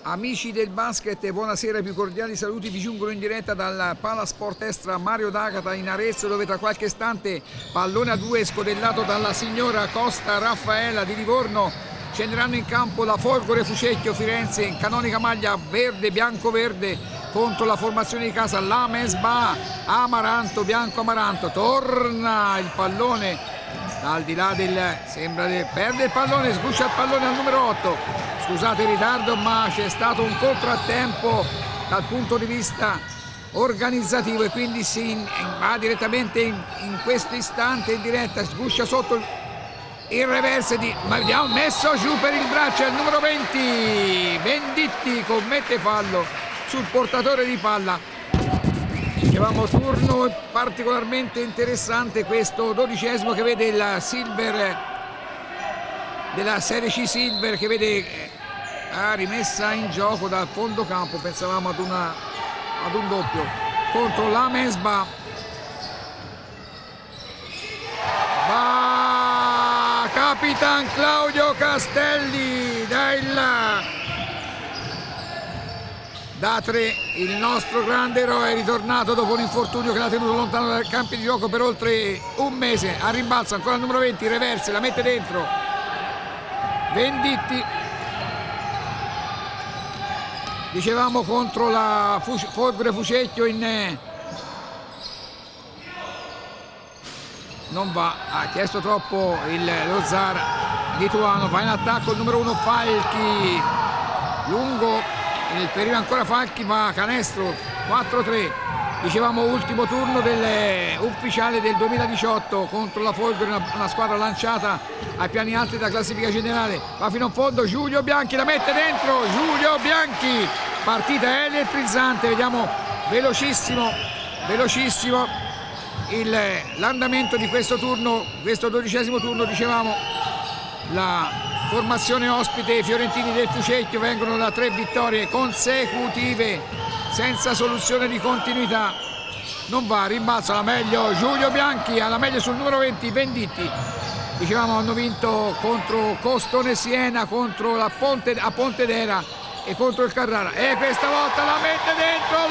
Amici del basket, buonasera, i più cordiali saluti vi giungono in diretta dal Palasport Extra Mario d'Agata in Arezzo, dove tra qualche istante pallone a due scodellato dalla signora Costa Raffaella di Livorno. Scenderanno in campo la Folgore Fucecchio Firenze in canonica maglia verde, bianco-verde contro la formazione di casa la Mesba Amaranto, bianco Amaranto. Torna il pallone al di là del... perde il pallone, sguscia il pallone al numero 8. Scusate il ritardo, ma c'è stato un contrattempo dal punto di vista organizzativo e quindi si va direttamente in questo istante in diretta. Sguscia sotto il reverse di... ma abbiamo messo giù per il braccio il numero 20. Venditti commette fallo sul portatore di palla. Dicevamo turno particolarmente interessante questo 12esimo che vede il Silver della Serie C Silver, che vede rimessa in gioco dal fondo campo. Pensavamo ad un doppio contro la Mesba. Va Capitan Claudio Castelli da 3, il nostro grande eroe è ritornato dopo un infortunio che l'ha tenuto lontano dai campi di gioco per oltre un mese. A rimbalzo ancora il numero 20, reverse, la mette dentro Venditti. Dicevamo contro la Folgore Fucecchio non va, ha chiesto troppo lo Zar lituano. Va in attacco il numero 1 Falchi, lungo il periodo ancora Falchi, ma canestro 4-3. Dicevamo ultimo turno ufficiale del 2018 contro la Folgore, una squadra lanciata ai piani alti della classifica generale. Va fino in fondo Giulio Bianchi, la mette dentro Giulio Bianchi. Partita elettrizzante, vediamo velocissimo l'andamento di questo turno, questo 12esimo turno. Dicevamo la formazione ospite, i fiorentini del Fucecchio vengono da 3 vittorie consecutive senza soluzione di continuità. Non va, rimbalza, la meglio Giulio Bianchi, alla meglio sul numero 20 Venditti. Dicevamo hanno vinto contro Costone Siena, contro a Pontedera e contro il Carrara, e questa volta la mette dentro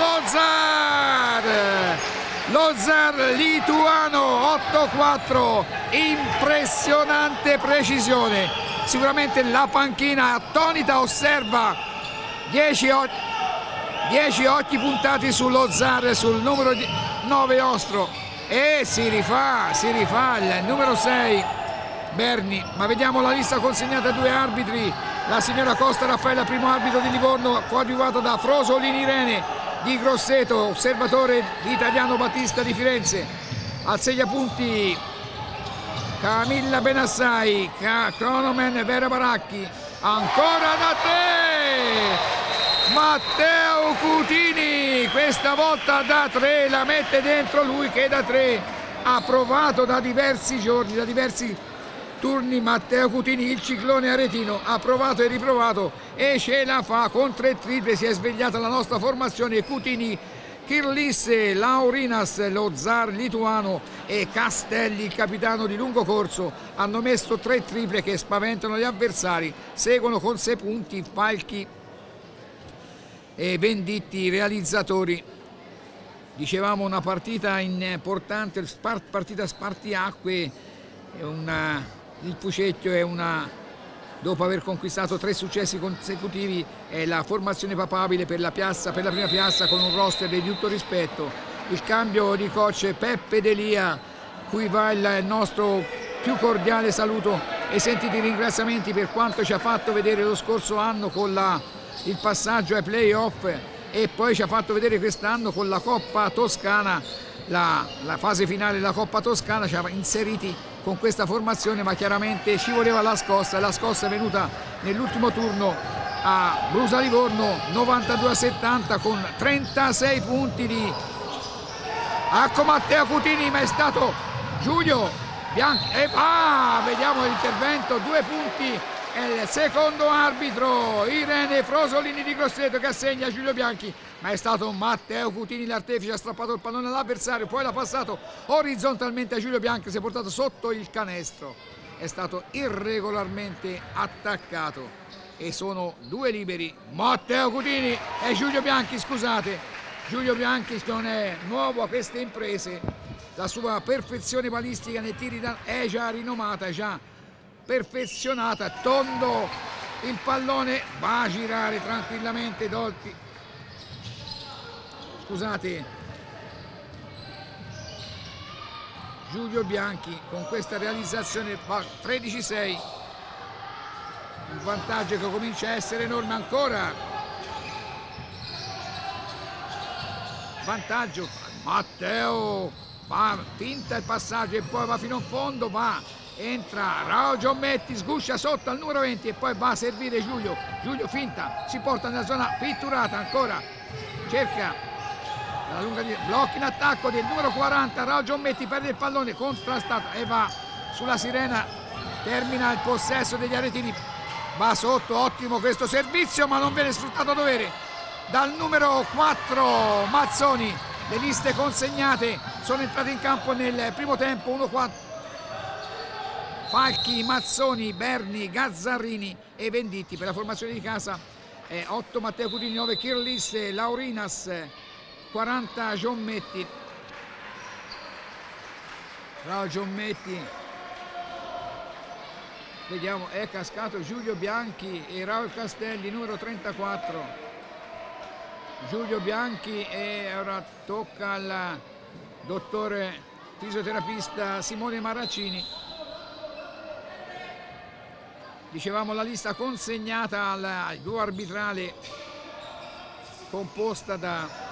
lo Zar lituano. 8-4, impressionante precisione. Sicuramente la panchina attonita osserva 10 occhi puntati sullo Zar, sul numero 9 Ostro, e si rifà il numero 6 Berni. Ma vediamo la lista consegnata a 2 arbitri. La signora Costa Raffaella, primo arbitro di Livorno, coadiuvato da Frosolini Irene di Grosseto, osservatore italiano Battista di Firenze. Al segnapunti Camilla Benassai, cronoman Vera Baracchi, ancora da 3 Matteo Cutini, questa volta da 3 la mette dentro lui, che da 3 ha provato da diversi giorni, da diversi turni. Matteo Cutini, il ciclone aretino, ha provato e riprovato e ce la fa con 3 triple. Si è svegliata la nostra formazione. Cutini, Kirlis, Laurinas, lo Zar lituano, e Castelli, il capitano di lungo corso, hanno messo 3 triple che spaventano gli avversari. Seguono con 6 punti Falchi e Venditti, realizzatori. Dicevamo una partita importante, partita spartiacque. Il Fucecchio dopo aver conquistato 3 successi consecutivi, è la formazione papabile per la prima piazza, con un roster di tutto rispetto. Il cambio di coach Peppe Delia, cui va il nostro più cordiale saluto e sentiti ringraziamenti per quanto ci ha fatto vedere lo scorso anno con il passaggio ai playoff, e poi ci ha fatto vedere quest'anno con la Coppa Toscana, la fase finale della Coppa Toscana. Ci ha inseriti con questa formazione, ma chiaramente ci voleva la scossa, e la scossa è venuta nell'ultimo turno a Brusa Livorno, 92-70, con 36 punti di Matteo Cutini, ma è stato Giulio Bianchi. Vediamo l'intervento, 2 punti. È il secondo arbitro Irene Frosolini di Grosseto che assegna a Giulio Bianchi, ma è stato Matteo Cutini l'artefice. Ha strappato il pallone all'avversario, poi l'ha passato orizzontalmente a Giulio Bianchi, si è portato sotto il canestro, è stato irregolarmente attaccato. e sono 2 liberi, Matteo Cutini e Giulio Bianchi, scusate, Giulio Bianchi non è nuovo a queste imprese, la sua perfezione balistica nei tiri è già rinomata, è già perfezionata, tondo il pallone, va a girare tranquillamente Dolfi, scusate, Giulio Bianchi con questa realizzazione va 13-6, un vantaggio che comincia a essere enorme ancora, vantaggio, Matteo va, finta il passaggio e poi va fino in fondo, va, entra Raul Giommetti, sguscia sotto al numero 20 e poi va a servire Giulio, finta, si porta nella zona pitturata ancora, cerca la lunga blocca in attacco del numero 40, Raul Giommetti perde il pallone, contrastato e va sulla sirena, termina il possesso degli aretini, va sotto, ottimo questo servizio ma non viene sfruttato a dovere dal numero 4 Mazzoni. Le liste consegnate sono entrate in campo nel primo tempo, 1-4 Falchi, Mazzoni, Berni, Gazzarrini e Venditti. Per la formazione di casa 8 Matteo Cutini, 9 Kirlis, Laurinas, 40 Giommetti, Raul Giommetti, vediamo, è cascato Giulio Bianchi e Raul Castelli, numero 34, Giulio Bianchi, e ora tocca al dottore fisioterapista Simone Maraccini. Dicevamo la lista consegnata al duo arbitrale composta da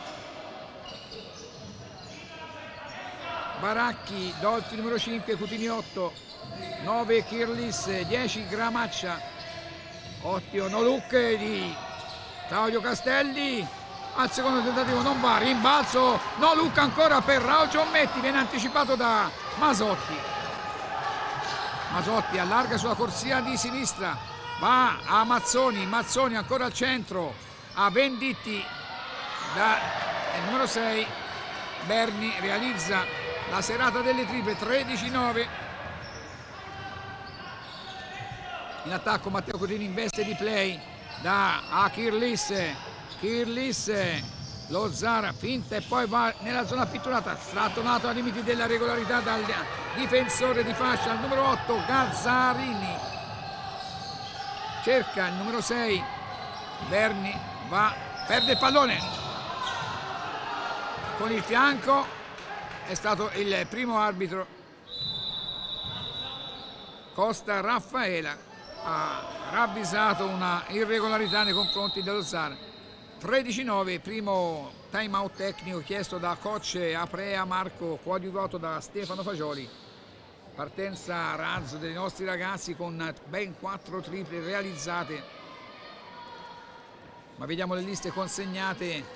Baracchi, Dolfi numero 5, Cutini 8, 9 Kirlis, 10 Gramaccia, ottimo no look di Claudio Castelli, al secondo tentativo non va, rimbalzo, no look ancora per Raul Giommetti, viene anticipato da Masotti. Masotti allarga sulla corsia di sinistra, va a Mazzoni, Mazzoni ancora al centro, a Venditti, da numero 6, Berni realizza la serata delle triple, 13-9. In attacco Matteo Cutini in veste di play, da a Kirlis, lo Zara finta e poi va nella zona pitturata, strattonato ai limiti della regolarità dal difensore di fascia, al numero 8 Gazzarini, cerca il numero 6 Berni, va, perde il pallone con il fianco, è stato il primo arbitro Costa Raffaela, ha ravvisato una irregolarità nei confronti dello Zara. 13-9, primo time out tecnico chiesto da coach Aprea Marco, coadiuvato da Stefano Fagioli. Partenza a razzo dei nostri ragazzi con ben 4 triple realizzate, ma vediamo le liste consegnate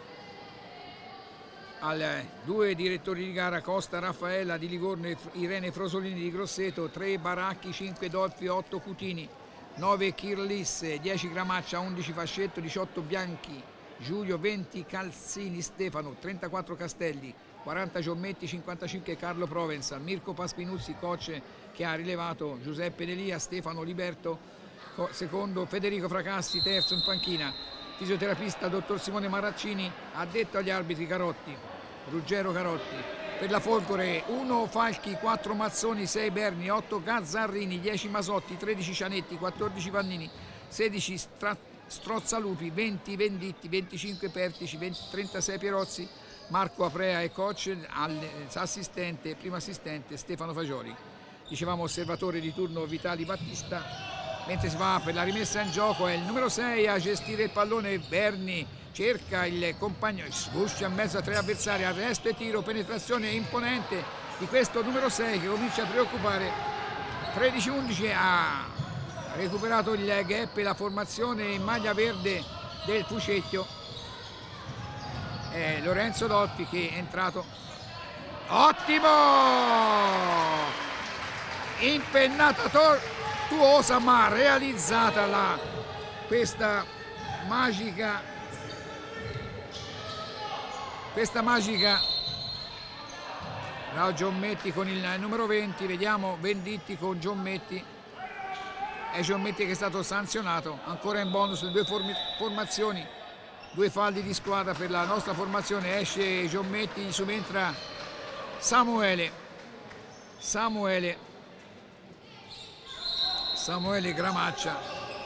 al due direttori di gara, Costa Raffaella di Livorno e Irene Frosolini di Grosseto, 3 Baracchi, 5 Dolfi, 8 Cutini, 9 Kirlis, 10 Gramaccia, 11 Fascetto, 18 Bianchi, Giulio, 20 Calzini Stefano, 34 Castelli, 40 Giommetti, 55 Carlo Provenzal, Mirko Paspinuzzi, coach che ha rilevato Giuseppe Delia, Stefano Liberto, secondo Federico Fracassi, terzo in panchina, fisioterapista dottor Simone Maraccini, addetto agli arbitri Carotti, Ruggero Carotti. Per la Folgore 1 Falchi, 4 Mazzoni, 6 Berni, 8 Gazzarrini, 10 Masotti, 13 Cianetti, 14 Vannini, 16 Strozzalupi, 20 Venditti, 25 Pertici, 36 Pierozzi, Marco Aprea e coach, assistente, primo assistente Stefano Fagioli. Dicevamo osservatore di turno Vitali Battista, mentre si va per la rimessa in gioco è il numero 6 a gestire il pallone Berni, cerca il compagno, sguscia in mezzo a 3 avversari, arresto e tiro, penetrazione imponente di questo numero 6 che comincia a preoccupare. 13-11, ha recuperato il gap e la formazione in maglia verde del Fucecchio, è Lorenzo Dolfi che è entrato, ottimo, impennata tortuosa ma realizzata questa magica Raul Giommetti con il numero 20, vediamo Venditti con Giommetti è Giommetti che è stato sanzionato, ancora in bonus le due formazioni, due falli di squadra per la nostra formazione. Esce Giommetti, subentra Samuele Gramaccia.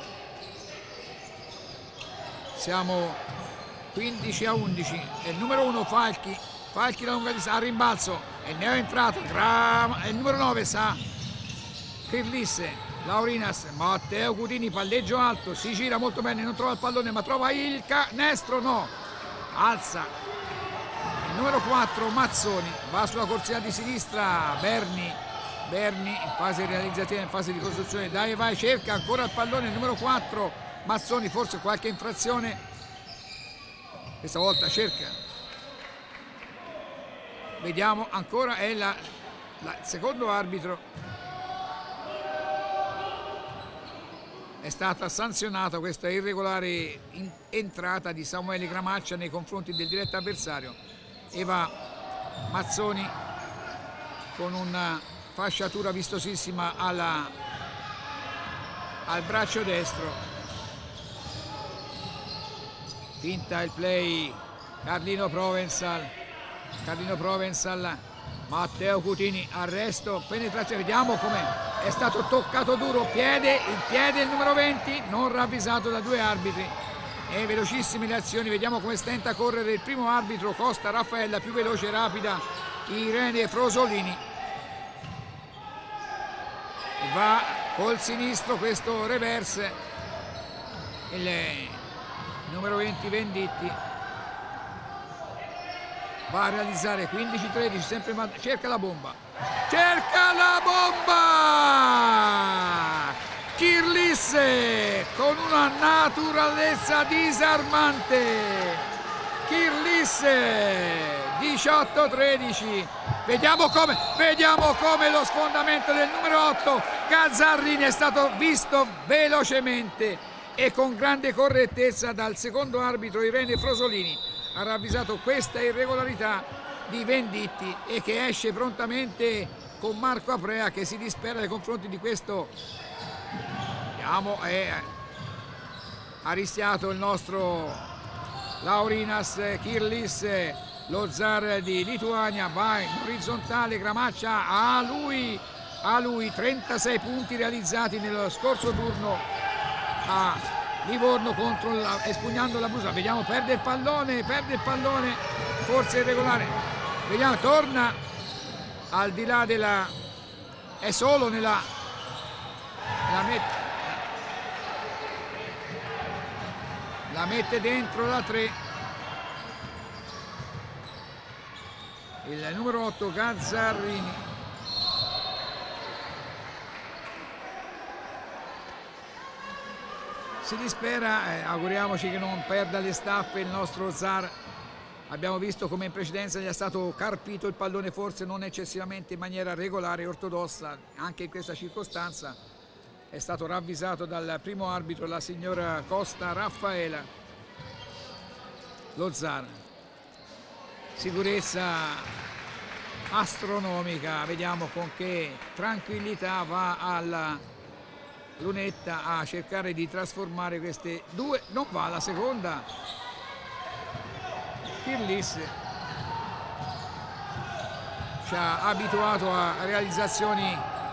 Siamo 15-11, è il numero 1 Falchi la lunga distanza, a rimbalzo, e ne è entrato è il numero 9 Kirlisse, Laurinas, Matteo Cutini, palleggio alto, si gira molto bene, non trova il pallone ma trova il canestro, no, alza il numero 4 Mazzoni, va sulla corsia di sinistra Berni in fase realizzativa, in fase di costruzione, dai vai, cerca ancora il pallone il numero 4 Mazzoni, forse qualche infrazione, questa volta cerca. Vediamo ancora, è il secondo arbitro. È stata sanzionata questa irregolare entrata di Samuele Gramaccia nei confronti del diretto avversario. E va Mazzoni con una fasciatura vistosissima al braccio destro. Finta il play Carlino Provenzal, Matteo Cutini, arresto, penetrazione, vediamo come è stato toccato duro, il piede il numero 20, non ravvisato da due arbitri. E velocissime le azioni, vediamo come stenta a correre il primo arbitro Costa Raffaella, più veloce e rapida Irene Frosolini. E va col sinistro questo reverse, il numero 20 Venditti. Va a realizzare 15-13, sempre cerca la bomba! Kirlisse con una naturalezza disarmante. Kirlisse 18-13. Vediamo come lo sfondamento del numero 8 Gazzarrini è stato visto velocemente e con grande correttezza dal secondo arbitro Irene Frosolini. Ha ravvisato questa irregolarità di Venditti e che esce prontamente con Marco Aprea che si dispera nei confronti di questo. Vediamo, ha rischiato il nostro Laurinas Kirlisse, lo zar di Lituania, va in orizzontale Gramaccia, a lui 36 punti realizzati nello scorso turno a Livorno espugnando la Brusa. Vediamo, perde il pallone, forse irregolare, vediamo, torna al di là della, è solo la mette dentro la 3 il numero 8 Gazzarrini. Si dispera, auguriamoci che non perda le staffe il nostro zar. Abbiamo visto come in precedenza gli è stato carpito il pallone, forse non eccessivamente in maniera regolare e ortodossa. Anche in questa circostanza è stato ravvisato dal primo arbitro, la signora Costa Raffaela. Lo zar, sicurezza astronomica, vediamo con che tranquillità va alla lunetta a cercare di trasformare queste due, non va alla seconda. Kirlisse ci ha abituato a realizzazioni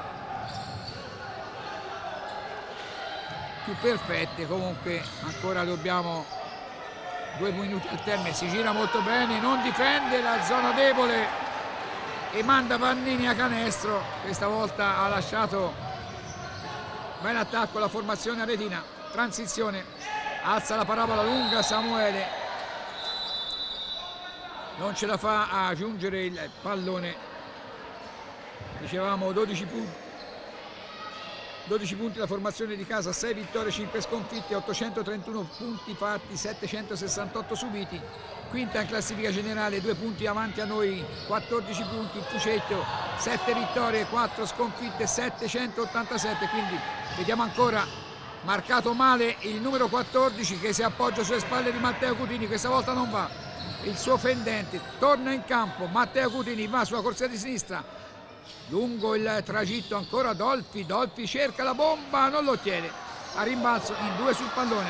più perfette, comunque ancora dobbiamo 2 minuti al termine, si gira molto bene, non difende la zona debole e manda Vannini a canestro, questa volta ha lasciato bene attacco la formazione aretina, transizione, alza la parabola lunga Samuele, non ce la fa a giungere il pallone. Dicevamo 12 punti la formazione di casa, 6 vittorie, 5 sconfitte, 831 punti fatti, 768 subiti. Quinta in classifica generale, 2 punti avanti a noi, 14 punti il Fucetto, 7 vittorie, 4 sconfitte, 787, quindi vediamo ancora marcato male il numero 14 che si appoggia sulle spalle di Matteo Cutini, questa volta non va, il suo fendente, torna in campo, Matteo Cutini va sulla corsia di sinistra, lungo il tragitto ancora Dolfi, Dolfi cerca la bomba, non lo ottiene, a rimbalzo in 2 sul pallone.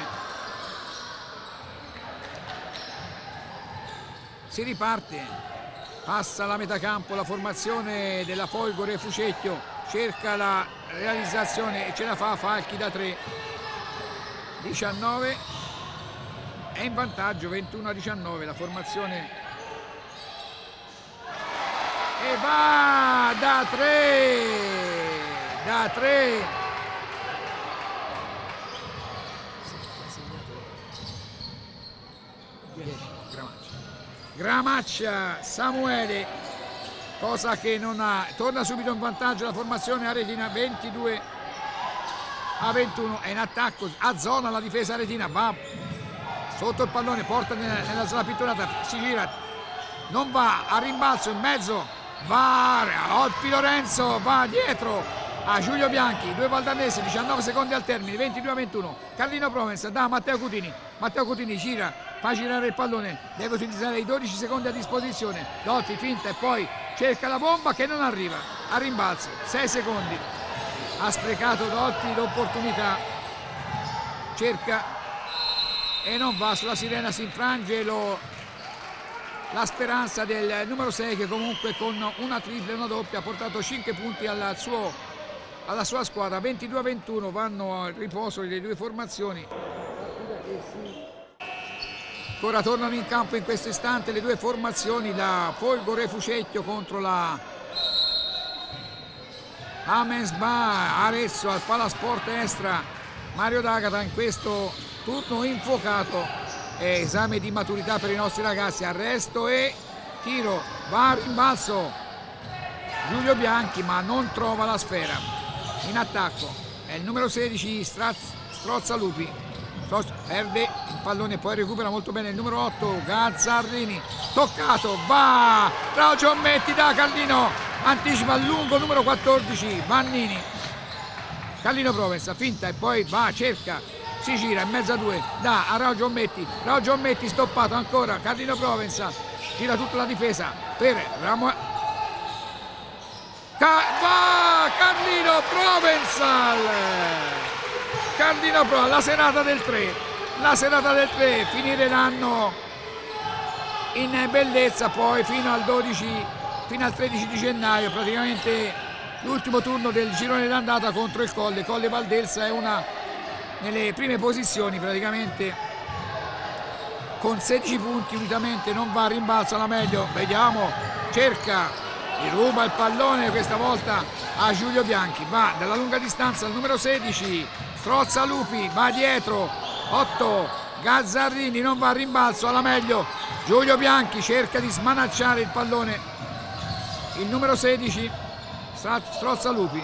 Si riparte, passa la metà campo la formazione della Folgore. Fucecchio cerca la realizzazione e ce la fa, Falchi da 3, 19, è in vantaggio 21-19 la formazione e va da 3. Gramaccia, Samuele, cosa che non ha, torna subito in vantaggio la formazione aretina, 22-21, è in attacco, a zona la difesa aretina, va sotto il pallone, porta nella zona pitturata, si gira, non va, a rimbalzo in mezzo, va, Olpi Lorenzo, va dietro a Giulio Bianchi, 2 valdarnesi, 19 secondi al termine, 22-21, Carlino Provence da Matteo Cutini gira, fa girare il pallone, deve utilizzare i 12 secondi a disposizione, Dolfi finta e poi cerca la bomba che non arriva, a rimbalzo, 6 secondi, ha sprecato Dolfi l'opportunità, cerca e non va, sulla sirena si infrange la speranza del numero 6 che comunque con una tripla e una doppia ha portato 5 punti alla sua squadra. 22-21 vanno al riposo le 2 formazioni. Ancora tornano in campo in questo istante le 2 formazioni, la Folgore Fucecchio contro la Amensba Arezzo al Palasport Estra. Mario D'Agata in questo turno infuocato, esame di maturità per i nostri ragazzi, arresto e tiro, va a rimbalzo Giulio Bianchi ma non trova la sfera, in attacco è il numero 16 Strozzalupi, perde il pallone, poi recupera molto bene il numero 8 Gazzarrini, toccato, va Raul Giommetti da Carlino, anticipa a lungo numero 14 Vannini, Carlino Provence finta e poi va, cerca, si gira in mezzo a 2, dà a Raul Giommetti stoppato ancora, Carlino Provence gira tutta la difesa per Carlino Provence, la serata del 3, finire l'anno in bellezza, poi fino al 13 di gennaio, praticamente l'ultimo turno del girone d'andata contro il Colle Valdelsa è una nelle prime posizioni praticamente con 16 punti unitamente, non va a rimbalzo alla meglio, vediamo, cerca, ruba il pallone questa volta a Giulio Bianchi, va dalla lunga distanza al numero 16 Strozzalupi, va dietro 8 Gazzarrini, non va a rimbalzo alla meglio, Giulio Bianchi cerca di smanacciare il pallone, il numero 16 Strozzalupi,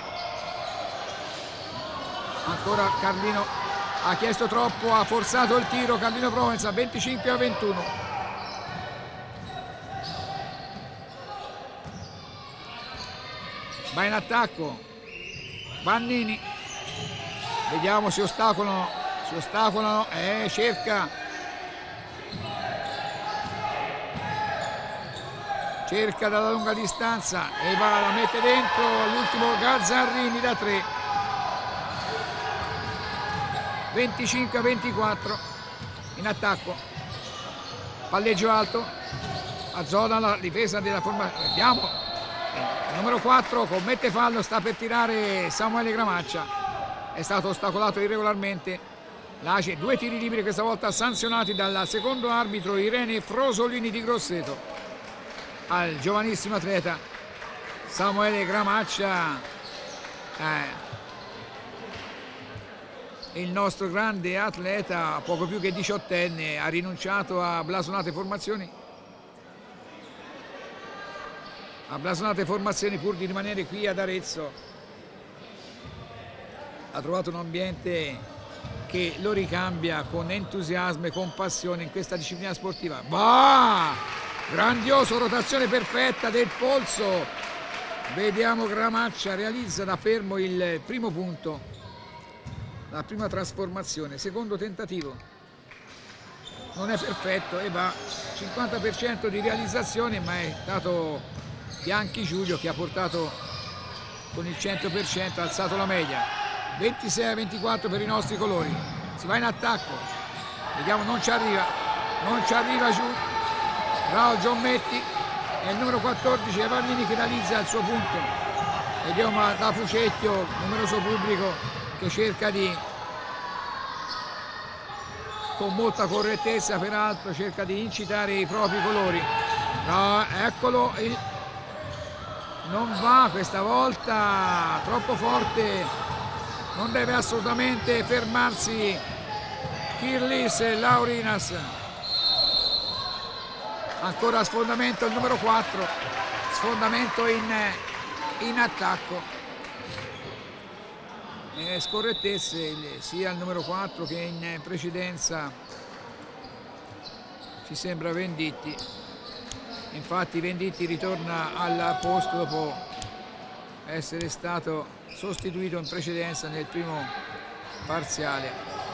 ancora Carlino ha chiesto troppo, ha forzato il tiro Carlino Provence, 25-21. Va in attacco Vannini, vediamo si ostacolano, cerca dalla lunga distanza e va, la mette dentro l'ultimo Gazzarrini da 3. 25-24 in attacco, palleggio alto, a zona la difesa della formazione, vediamo il numero 4 commette fallo, sta per tirare Samuele Gramaccia, è stato ostacolato irregolarmente, l'ACE 2 tiri liberi questa volta sanzionati dal secondo arbitro Irene Frosolini di Grosseto al giovanissimo atleta Samuele Gramaccia. Il nostro grande atleta, poco più che 18enne, ha rinunciato a blasonate formazioni pur di rimanere qui ad Arezzo. Ha trovato un ambiente che lo ricambia con entusiasmo e con passione in questa disciplina sportiva. Va! Grandioso, rotazione perfetta del polso. Vediamo Gramaccia realizza da fermo il primo punto, la prima trasformazione, secondo tentativo non è perfetto e va 50% di realizzazione, ma è stato Bianchi Giulio che ha portato con il 100%, ha alzato la media. 26-24 per i nostri colori. Si va in attacco, vediamo, non ci arriva giù Raul Giommetti, e il numero 14 Evannini che realizza il suo punto. Vediamo da Fucecchio, numeroso pubblico che cerca di, con molta correttezza peraltro, cerca di incitare i propri colori. No, eccolo, non va questa volta, troppo forte, non deve assolutamente fermarsi Kirlis e Laurinas. Ancora sfondamento il numero 4, sfondamento in attacco, scorrettezze sia il numero 4 che in precedenza ci sembra Venditti. Infatti Venditti ritorna al posto dopo essere stato sostituito in precedenza nel primo parziale.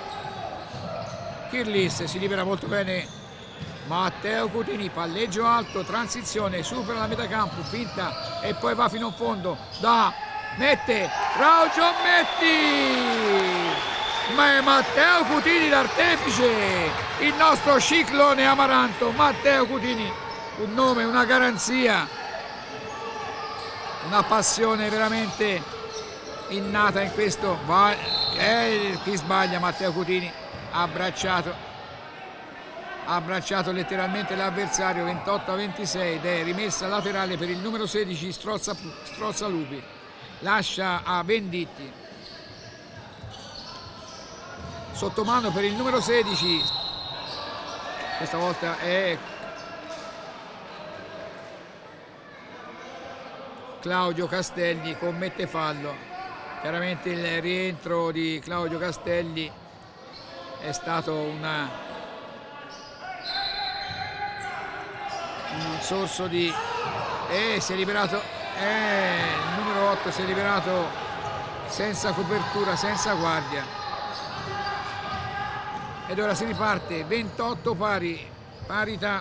Kirlis si libera molto bene Matteo Cutini, palleggio alto, transizione, supera la metà campo, finta e poi va fino in fondo, mette Raul Giommetti, ma è Matteo Cutini l'artefice, il nostro ciclone Amaranto. Matteo Cutini, un nome, una garanzia, una passione veramente innata in questo. Chi sbaglia? Matteo Cutini ha abbracciato letteralmente l'avversario. 28-26 ed è rimessa laterale per il numero 16 Strozzalupi. Lascia a Venditti, sottomano per il numero 16, questa volta è Claudio Castelli, commette fallo. Chiaramente il rientro di Claudio Castelli è stato un sorso di... si è liberato, il numero 8 si è liberato senza copertura, senza guardia, ed ora si riparte. 28 pari, parità.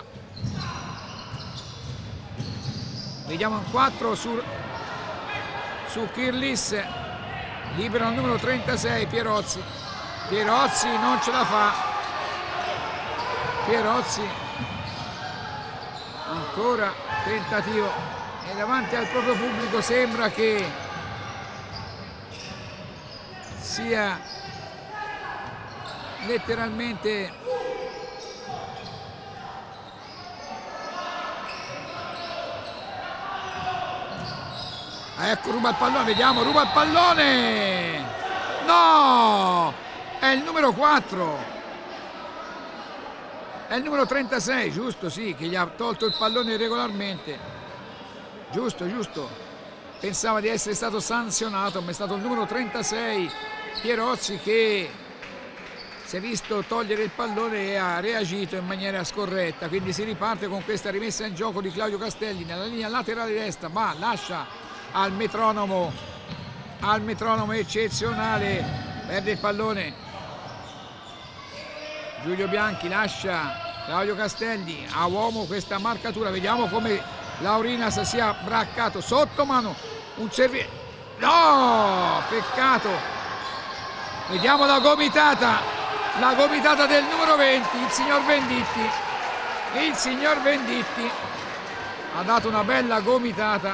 Vediamo un 4 su Kirlis, libera il numero 36 Pierozzi non ce la fa, Pierozzi ancora tentativo, e davanti al proprio pubblico sembra che sia letteralmente ecco, ruba il pallone, vediamo, ruba il pallone, no, è il numero 4, è il numero 36, giusto, sì, che gli ha tolto il pallone regolarmente, giusto, pensava di essere stato sanzionato, ma è stato il numero 36 Pierozzi che si è visto togliere il pallone e ha reagito in maniera scorretta. Quindi si riparte con questa rimessa in gioco di Claudio Castelli nella linea laterale destra, ma lascia al metronomo eccezionale, perde il pallone Giulio Bianchi, lascia Claudio Castelli a uomo questa marcatura. Vediamo come Laurinas sia braccato sotto mano, un servizio, no, peccato. Vediamo la gomitata del numero 20, il signor Venditti ha dato una bella gomitata.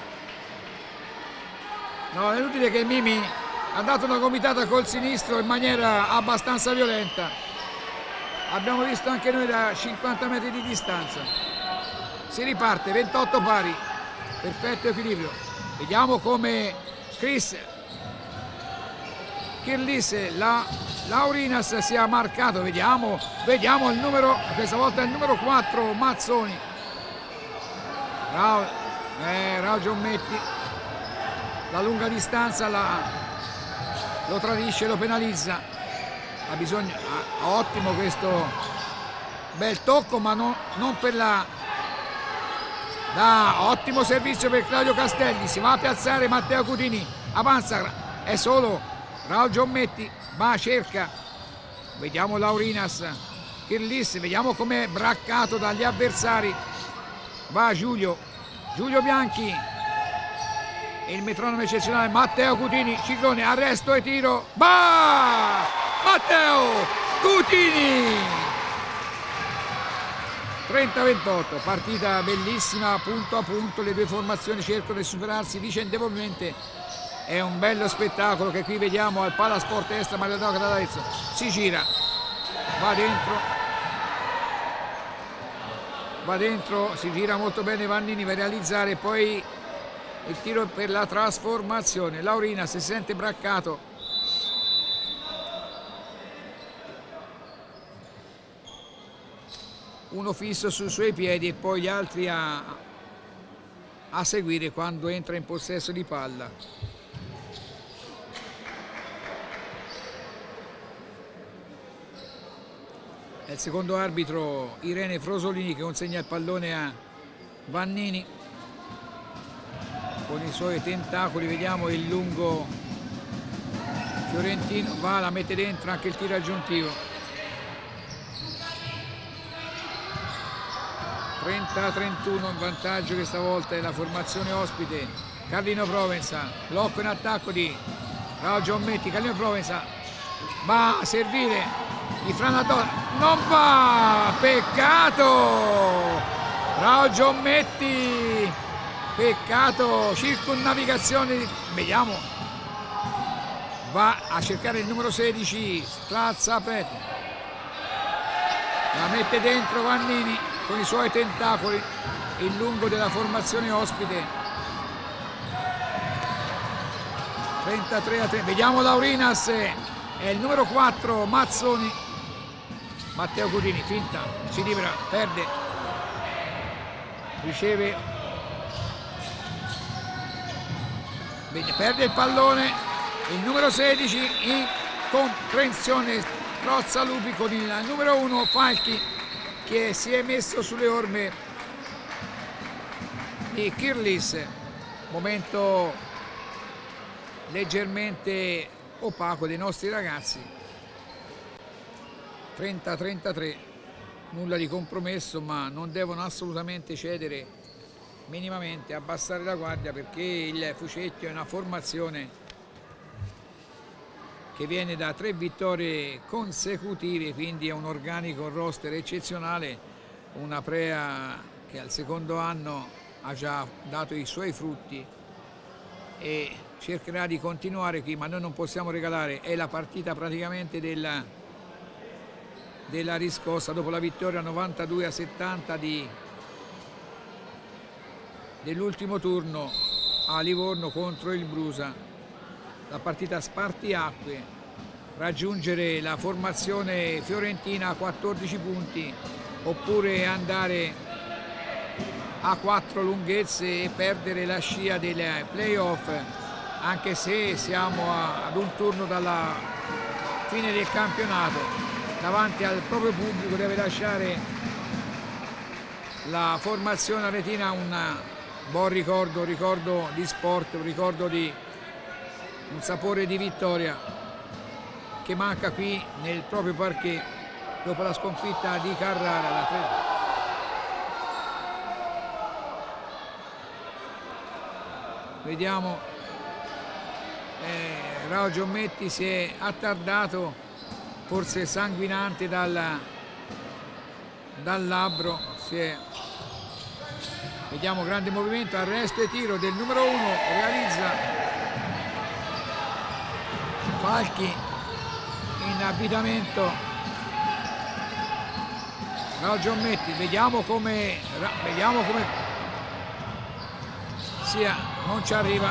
No, è inutile che Mimi ha dato una gomitata col sinistro in maniera abbastanza violenta. Abbiamo visto anche noi da 50 metri di distanza. Si riparte, 28 pari, perfetto equilibrio. Vediamo come Kirlis, Laurinas sia marcato. Vediamo il numero, questa volta il numero 4 Mazzoni. Raul Giommetti, la lunga distanza lo tradisce, lo penalizza. Ha bisogno, ottimo questo bel tocco, ma non per ottimo servizio per Claudio Castelli. Si va a piazzare Matteo Cutini, avanza, è solo Raul Giommetti, ma cerca. Vediamo Laurinas, Kirlis, vediamo com'è braccato dagli avversari. Va Giulio Bianchi, il metronomo eccezionale Matteo Cutini, Ciclone, arresto e tiro, Matteo Cutini. 30-28, partita bellissima, punto a punto, le due formazioni cercano di superarsi vicendevolmente. È un bello spettacolo che qui vediamo al Palasport Extra Mario Doca d'Arezzo. Si gira, va dentro, si gira molto bene Vannini per realizzare poi il tiro per la trasformazione. Laurinas si sente braccato, uno fisso sui suoi piedi e poi gli altri a seguire quando entra in possesso di palla. È il secondo arbitro Irene Frosolini che consegna il pallone a Vannini con i suoi tentacoli. Vediamo il lungo fiorentino, va, la mette dentro, anche il tiro aggiuntivo. 30-31 in vantaggio questa volta è la formazione ospite. Carlino Provenza, blocco in attacco di Raul Giommetti. Carlino Provenza va a servire di Franadonna, non va, peccato. Raul Giommetti, peccato, circunnavigazione, vediamo, va a cercare il numero 16 Strazzapet, la mette dentro Vannini con i suoi tentacoli, il lungo della formazione ospite. 33-30, vediamo Laurinas, è il numero 4 Mazzoni, Matteo Cutini, finta, si libera, perde, riceve, perde il pallone, il numero 16 in comprensione, strozza Lupi con il numero 1 Falchi che si è messo sulle orme di Kirlis. Momento leggermente opaco dei nostri ragazzi. 30-33, nulla di compromesso, ma non devono assolutamente cedere minimamente, abbassare la guardia, perché il Fucecchio è una formazione che viene da 3 vittorie consecutive, quindi è un organico, un roster eccezionale, una Prea che al secondo anno ha già dato i suoi frutti e cercherà di continuare qui, ma noi non possiamo regalare, è la partita praticamente della riscossa dopo la vittoria 92-70 dell'ultimo turno a Livorno contro il Brusa. La partita spartiacque, raggiungere la formazione fiorentina a 14 punti oppure andare a 4 lunghezze e perdere la scia dei playoff, anche se siamo ad un turno dalla fine del campionato. Davanti al proprio pubblico deve lasciare la formazione aretina un buon ricordo, di sport, un ricordo di un sapore di vittoria che manca qui nel proprio parquet dopo la sconfitta di Carrara. Vediamo, Raul Giommetti si è attardato, forse sanguinante dal labbro, vediamo grande movimento, arresto e tiro del numero 1, realizza Falchi in avvitamento. Raul Giommetti, vediamo come sia, non ci arriva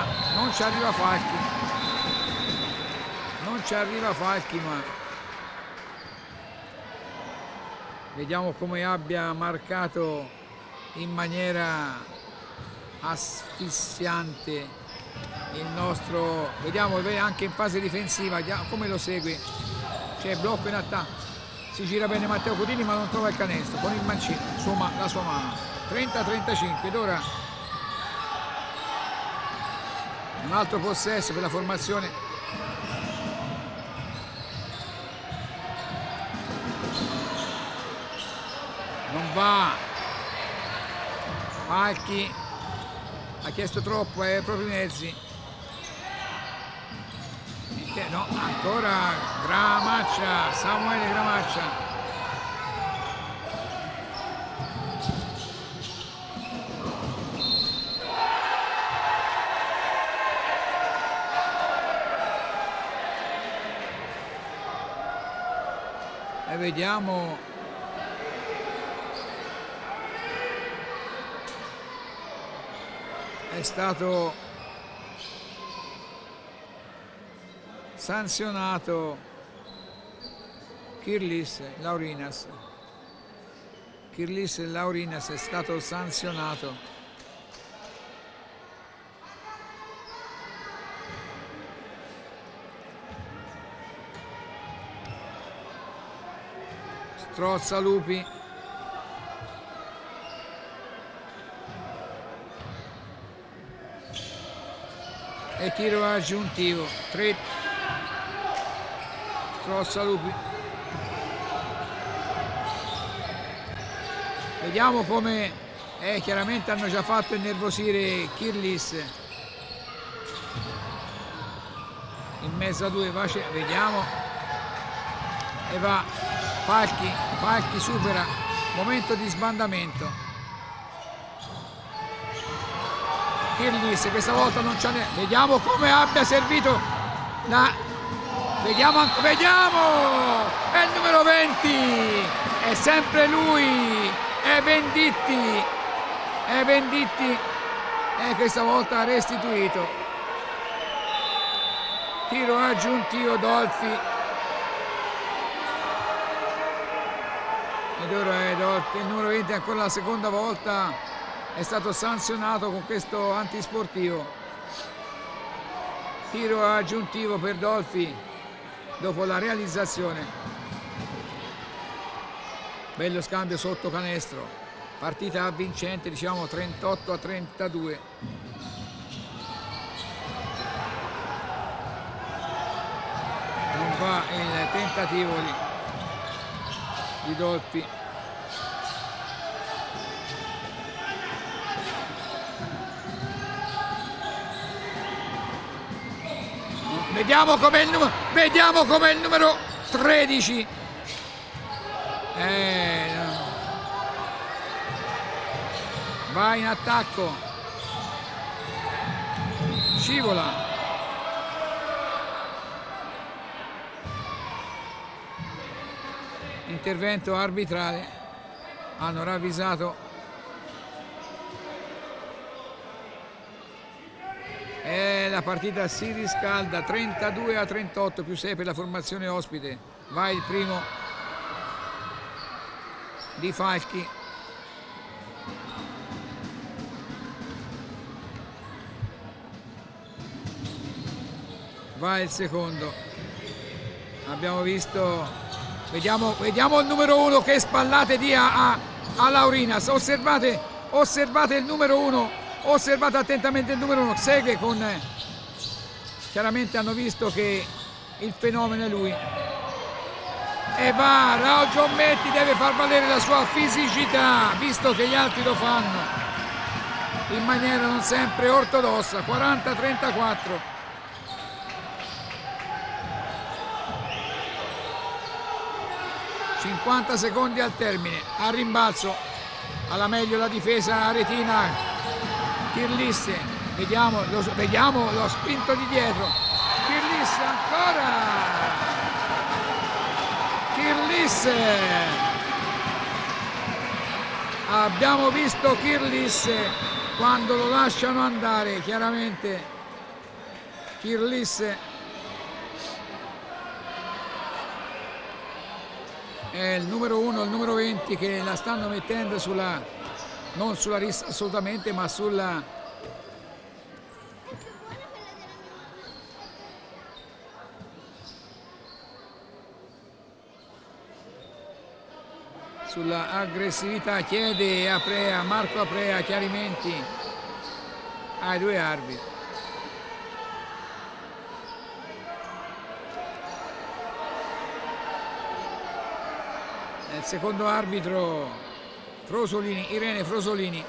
Falchi, ma vediamo come abbia marcato in maniera asfissiante il nostro, vediamo anche in fase difensiva come lo segue, c'è blocco in attacco, si gira bene Matteo Cutini ma non trova il canestro con il mancino, la sua mano. 30-35 ed ora un altro possesso per la formazione non va, Falchi ha chiesto troppo ai propri mezzi, no, ancora Gramaccia, Samuele Gramaccia. E vediamo è stato sanzionato Kirlis Laurinas. Kirlis Laurinas è stato sanzionato. Strozzalupi. E tiro aggiuntivo. 3. Strozzalupi. Vediamo come chiaramente hanno già fatto innervosire Kirlis. In mezzo a due, vediamo. E va. Falchi supera, momento di sbandamento. Kirlis questa volta non c'è neanche. Vediamo come abbia servito la. Vediamo, è il numero 20, è sempre lui, è Venditti, e questa volta ha restituito. Tiro aggiuntivo Dolfi. Ed ora è Dolfi, il numero 20 ancora la seconda volta è stato sanzionato con questo antisportivo. Tiro aggiuntivo per Dolfi dopo la realizzazione. Bello scambio sotto canestro, partita vincente, diciamo 38-32. Non va il tentativo di Dolfi. Vediamo com'è il numero 13. No. Va in attacco. Scivola. Intervento arbitrale. Hanno ravvisato. E la partita si riscalda 32-38 più 6 per la formazione ospite. Va il primo di Falchi. Va il secondo. Abbiamo visto, vediamo il numero 1 che spallate dia a Laurinas. Osservate il numero 1. Osservate attentamente il numero 1, segue con. Chiaramente hanno visto che il fenomeno è lui. E va, Raul Giommetti deve far valere la sua fisicità, visto che gli altri lo fanno in maniera non sempre ortodossa. 40-34. (50 secondi al termine). A rimbalzo, alla meglio la difesa aretina. Kirlis, vediamo lo spinto di dietro. Kirlis ancora. Kirlis. Abbiamo visto Kirlis quando lo lasciano andare, chiaramente. Kirlis è il numero 1, il numero 20 che la stanno mettendo sulla. Non sulla rissa assolutamente, ma sulla aggressività. Chiede Marco Aprea chiarimenti ai due arbitri. Il secondo arbitro Irene Frosolini,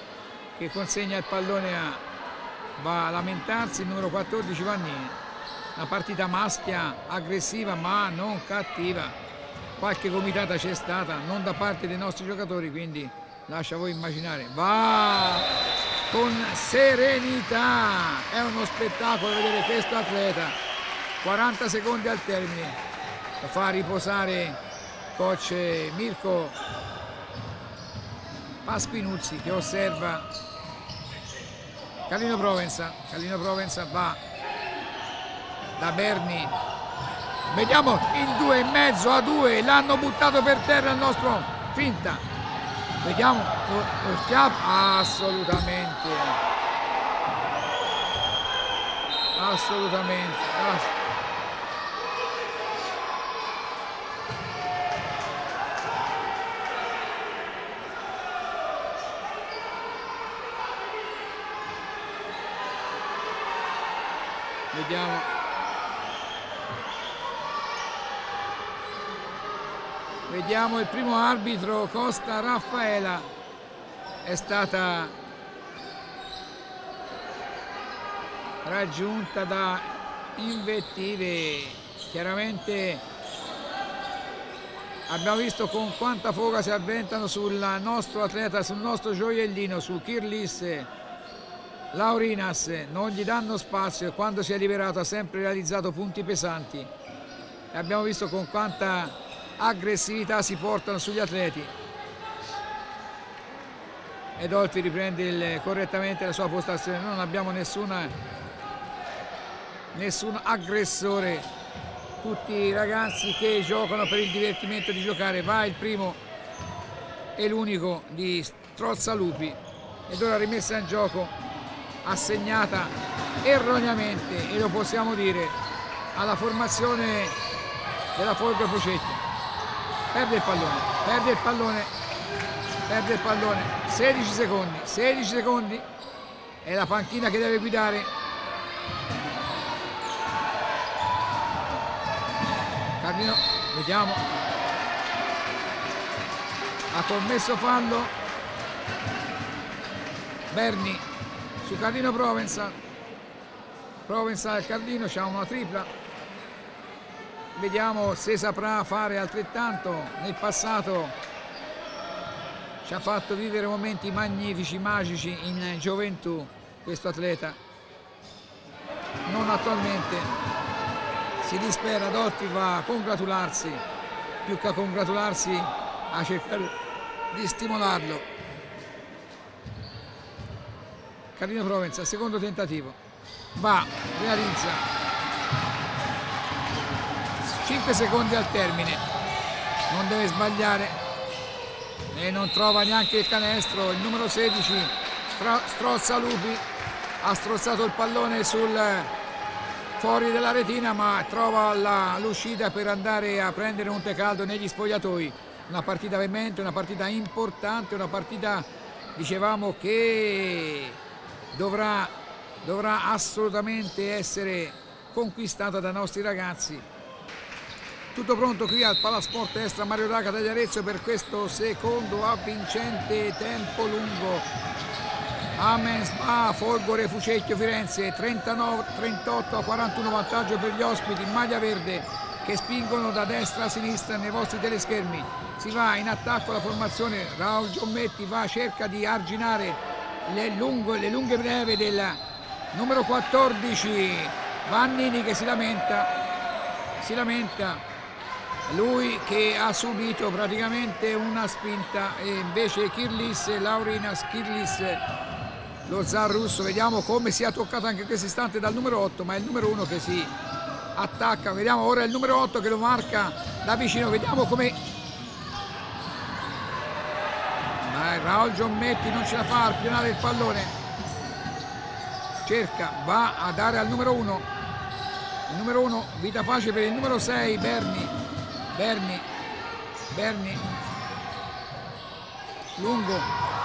che consegna il pallone va a lamentarsi il numero 14 Vannini. una partita maschia, aggressiva ma non cattiva. Qualche gomitata c'è stata, non da parte dei nostri giocatori, quindi lascia voi immaginare. Va con serenità, è uno spettacolo vedere questo atleta. 40 secondi al termine, lo fa riposare coach Mirko Paspinuzzi, che osserva Carlino Provenza. Carlino Provenza va da Berni, vediamo in 2,5 a 2, l'hanno buttato per terra il nostro, finta, vediamo lo schiaffo, assolutamente, vediamo il primo arbitro. Costa Raffaela è stata raggiunta da invettive, chiaramente abbiamo visto con quanta foga si avventano sul nostro atleta, sul nostro gioiellino, su Kirlis Laurinas, non gli danno spazio e quando si è liberato ha sempre realizzato punti pesanti e abbiamo visto con quanta aggressività si portano sugli atleti. Edolfi riprende correttamente la sua postazione, non abbiamo nessun aggressore, tutti i ragazzi che giocano per il divertimento di giocare. Va il primo e l'unico di Strozzalupi ed ora rimessa in gioco, assegnata erroneamente, e lo possiamo dire, alla formazione della Folgore Fucecchio. Perde il pallone, 16 secondi, è la panchina che deve guidare. Carlino, vediamo, ha commesso fallo Berni su Carlino Provenza e Carlino c'ha una tripla. Vediamo se saprà fare altrettanto. Nel passato ci ha fatto vivere momenti magnifici, magici in gioventù questo atleta. Non attualmente. Si dispera, Dotti va a congratularsi, più che a congratularsi a cercare di stimolarlo. Carlino Provenza, secondo tentativo, va, realizza. 5 secondi al termine, non deve sbagliare e non trova neanche il canestro. Il numero 16 Strozzalupi ha strozzato il pallone fuori della retina, ma trova l'uscita per andare a prendere un tè caldo negli spogliatoi. Una partita veemente, una partita importante, una partita, dicevamo, che dovrà assolutamente essere conquistata dai nostri ragazzi. Tutto pronto qui al Palasport Extra Mario Daca dagli Arezzo per questo secondo avvincente tempo lungo. Amen Spa, Folgore Fucecchio Firenze, 38 a 41 vantaggio per gli ospiti in maglia verde che spingono da destra a sinistra nei vostri teleschermi. Si va in attacco alla formazione, Raul Giommetti va, cerca di arginare le lunghe breve del numero 14 Vannini, che si lamenta. Lui che ha subito praticamente una spinta, e invece Laurinas Kirlis, lo zar russo, vediamo come sia toccato anche in questo istante dal numero 8, ma è il numero 1 che si attacca. Vediamo ora il numero 8 che lo marca da vicino, vediamo come Raul Giommetti non ce la fa a arpionare il pallone, cerca, va a dare al numero 1, il numero 1, vita facile per il numero 6 Berni, lungo,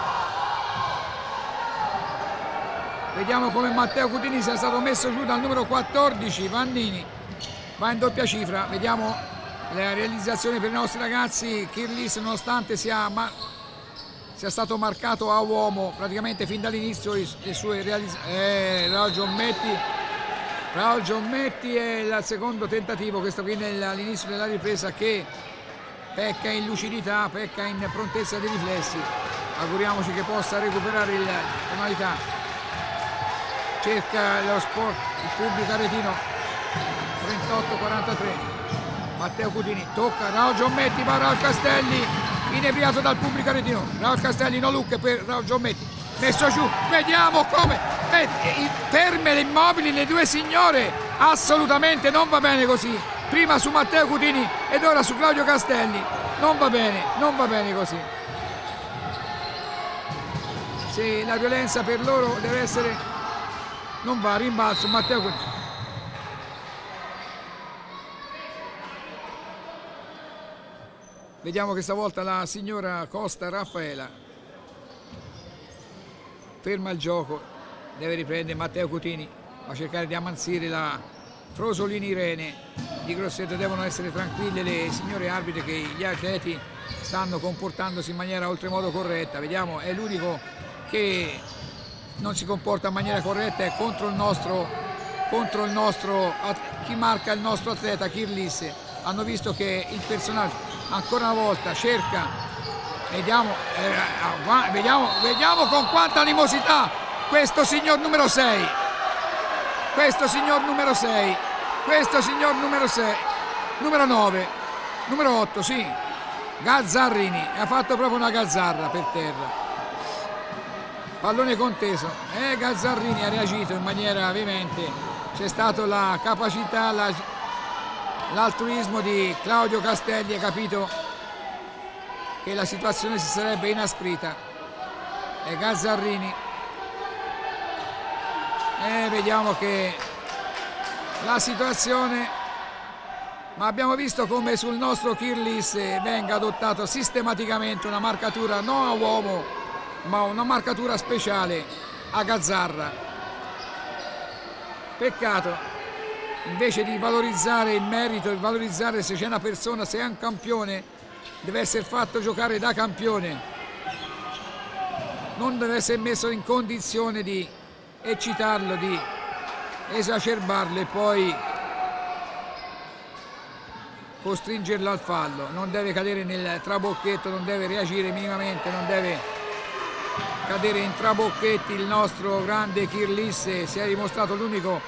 vediamo come Matteo Cutini sia stato messo giù dal numero 14 Vannini, va in doppia cifra. Vediamo la realizzazione per i nostri ragazzi. Kirlis, nonostante sia stato marcato a uomo praticamente fin dall'inizio, le sue realizzazioni, Giommetti Raul Giommetti è il secondo tentativo, questo qui all'inizio della ripresa, che pecca in lucidità, pecca in prontezza dei riflessi. Auguriamoci che possa recuperare la tonalità. Cerca lo sport, il pubblico aretino. 38-43. Matteo Cutini tocca Raul Giommetti, va Raul Castelli, inebriato dal pubblico aretino. Raul Castelli, no look per Raul Giommetti, messo giù, vediamo come ferme le immobili le due signore, assolutamente non va bene così. Prima su Matteo Cutini ed ora su Claudio Castelli, non va bene così. Se la violenza per loro deve essere, non va, rimbalzo Matteo Cutini. Vediamo che stavolta la signora Costa Raffaela ferma il gioco, deve riprendere Matteo Cutini, ma cercare di ammansire la Frosolini Irene di Grosseto. Devono essere tranquille le signore arbitre, che gli atleti stanno comportandosi in maniera oltremodo corretta. Vediamo, è l'unico che non si comporta in maniera corretta, è contro il nostro chi marca il nostro atleta Kirlis. Hanno visto che il personaggio ancora una volta cerca, vediamo con quanta animosità questo signor numero 6, numero 9, numero 8, sì, Gazzarrini, ha fatto proprio una gazzarra per terra. Pallone conteso, Gazzarrini ha reagito in maniera veemente, c'è stata la capacità, l'altruismo di Claudio Castelli, ha capito che la situazione si sarebbe inasprita. E Gazzarrini, vediamo che la situazione, ma abbiamo visto come sul nostro Kirlis venga adottato sistematicamente una marcatura non a uomo, ma una marcatura speciale a Gazzarra. Peccato, invece di valorizzare il merito, di valorizzare se c'è una persona, se è un campione, deve essere fatto giocare da campione, non deve essere messo in condizione di eccitarlo, di esacerbarlo e poi costringerlo al fallo. Non deve cadere nel trabocchetto, non deve reagire minimamente, non deve cadere in trabocchetti. Il nostro grande Kirlis si è dimostrato l'unico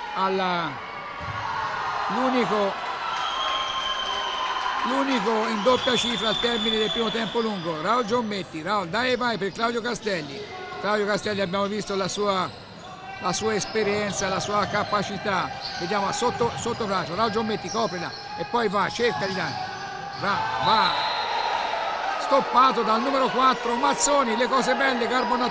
in doppia cifra al termine del primo tempo lungo. Raul Giommetti, Raul dai e vai per Claudio Castelli. Claudio Castelli, abbiamo visto la sua esperienza, la sua capacità. Vediamo sotto braccio, Raul Giommetti coprila e poi va, cerca di dare, va stoppato dal numero 4 Mazzoni. Le cose belle garbano a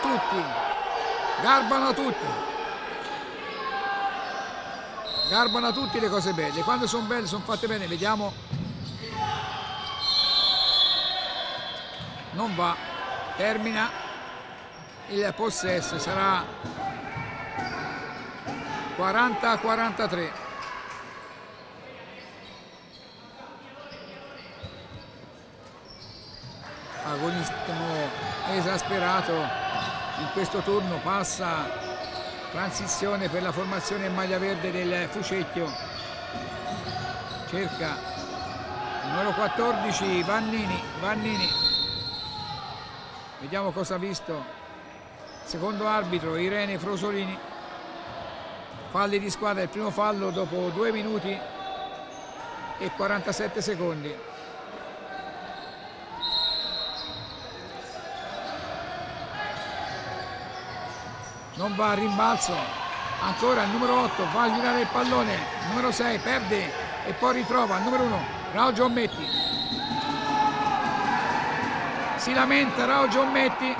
tutti le cose belle, quando sono belle sono fatte bene. Vediamo, non va, termina il possesso, sarà 40-43. Agonismo esasperato in questo turno, passa, transizione per la formazione in maglia verde del Fucecchio, cerca il numero 14 Vannini, vediamo cosa ha visto, secondo arbitro Irene Frosolini. Falli di squadra, il primo fallo dopo 2 minuti e 47 secondi. Non va a rimbalzo, ancora il numero 8 va a girare il pallone, il numero 6 perde e poi ritrova il numero 1 Raul Giommetti, si lamenta Raul Giommetti,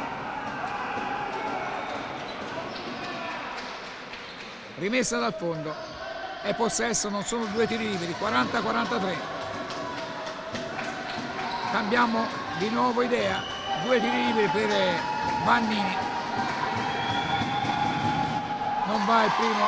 rimessa dal fondo, è possesso, non sono 2 tiri liberi, 40-43. Cambiamo di nuovo idea, 2 tiri liberi per Vannini, non va il primo,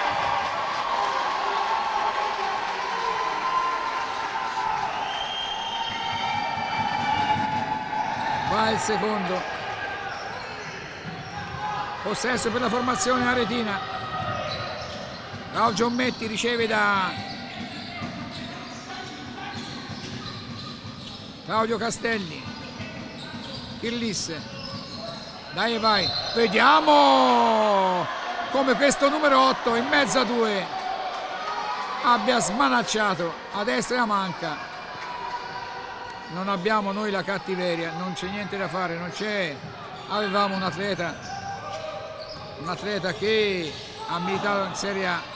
va il secondo. Possesso per la formazione aretina. Raul Giommetti riceve da Claudio Castelli. Kirlis, dai vai, vediamo come questo numero 8 in mezzo a due abbia smanacciato a destra, manca. Non abbiamo noi la cattiveria, non c'è niente da fare, non c'è. Avevamo un atleta che ha militato in Serie A.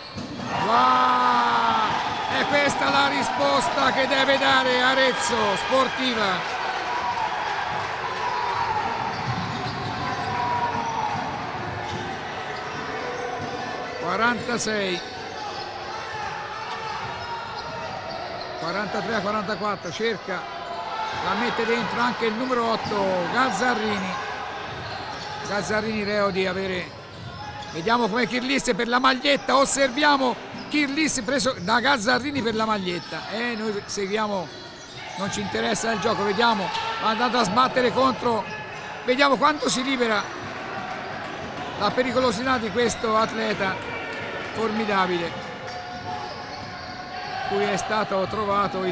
Wow! E questa è la risposta che deve dare Arezzo Sportiva. (46) 43 a 44, cerca, la mette dentro anche il numero 8 Gazzarrini reo di avere, vediamo come Kirlis per la maglietta, osserviamo Kirlis preso da Gazzarrini per la maglietta e noi seguiamo, non ci interessa il gioco, vediamo, va andato a sbattere contro, vediamo quanto si libera, la pericolosità di questo atleta formidabile, cui è stato trovato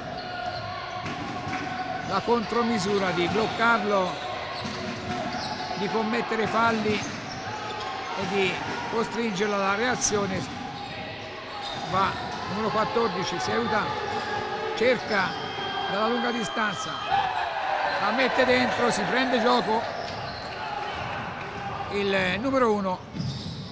la contromisura di bloccarlo, di commettere falli e di costringerlo alla reazione. Va numero 14, si aiuta, cerca dalla lunga distanza, la mette dentro, si prende gioco il numero 1.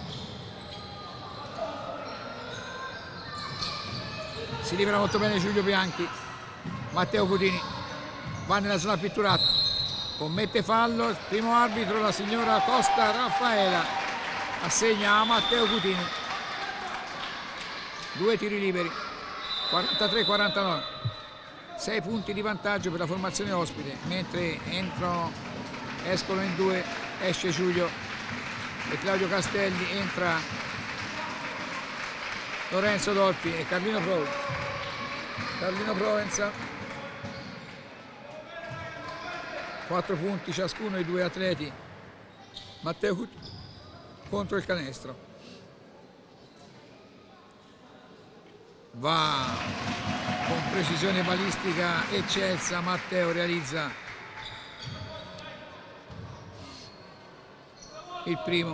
Si libera molto bene Giulio Bianchi. Matteo Cutini va nella zona pitturata, commette fallo, il primo arbitro, la signora Costa Raffaela, assegna a Matteo Cutini 2 tiri liberi, 43-49, 6 punti di vantaggio per la formazione ospite, mentre escono in 2, esce Giulio e Claudio Castelli, entra Lorenzo Dolfi e Carlino Provenza. 4 punti ciascuno i due atleti. Matteo Cutini contro il canestro. Va con precisione balistica eccelsa, Matteo realizza il primo.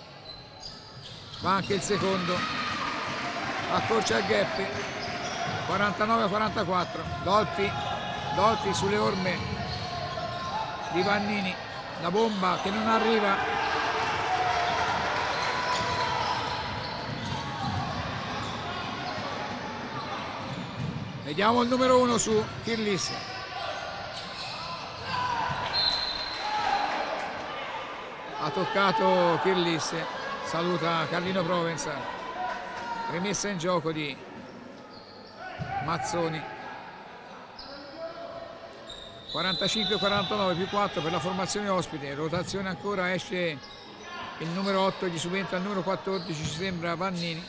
Va anche il secondo. Accorcia il gap, 49-44, Dolfi sulle orme di Vannini, la bomba che non arriva, vediamo il numero 1 su Kirlis, ha toccato Kirlis, saluta Carlino Provenza. Rimessa in gioco di Mazzoni. 45-49 più 4 per la formazione ospite, rotazione ancora, esce il numero 8, gli subentra il numero 14, ci sembra Vannini.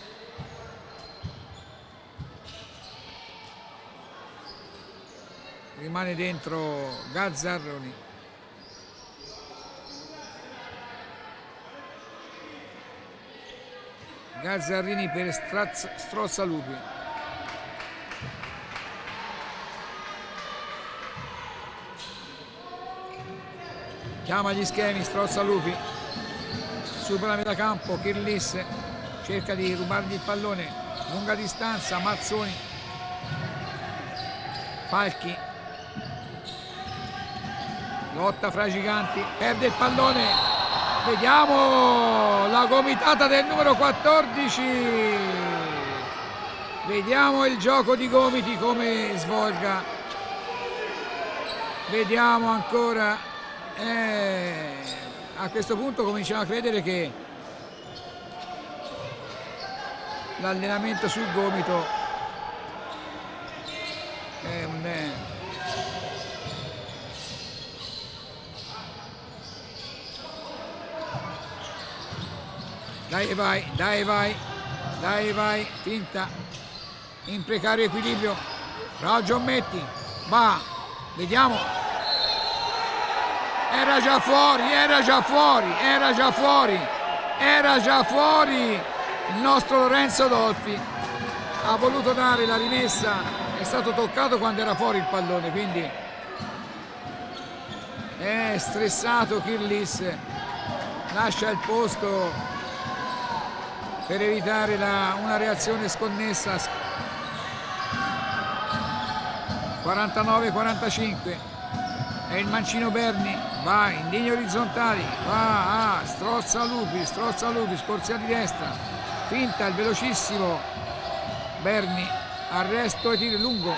Rimane dentro Gazzarrini. Gazzarrini per Strozzalupi. Chiama gli schemi Strozzalupi. Supera la metà campo, Kirlis cerca di rubargli il pallone, lunga distanza, Mazzoni. Falchi. Lotta fra i giganti, perde il pallone. Vediamo la gomitata del numero 14, vediamo il gioco di gomiti come svolga, vediamo ancora, a questo punto cominciamo a credere che l'allenamento sul gomito è un... Dai vai, finta, in precario equilibrio, Raul Giommetti, va, vediamo, era già fuori, Il nostro Lorenzo Dolfi ha voluto dare la rimessa, è stato toccato quando era fuori il pallone, quindi è stressato Kirlis, lascia il posto per evitare una reazione sconnessa. 49-45, è il mancino Berni, va in linee orizzontali, va a strozza Lupi, scorsia di destra, finta il velocissimo Berni, arresto e tiro lungo.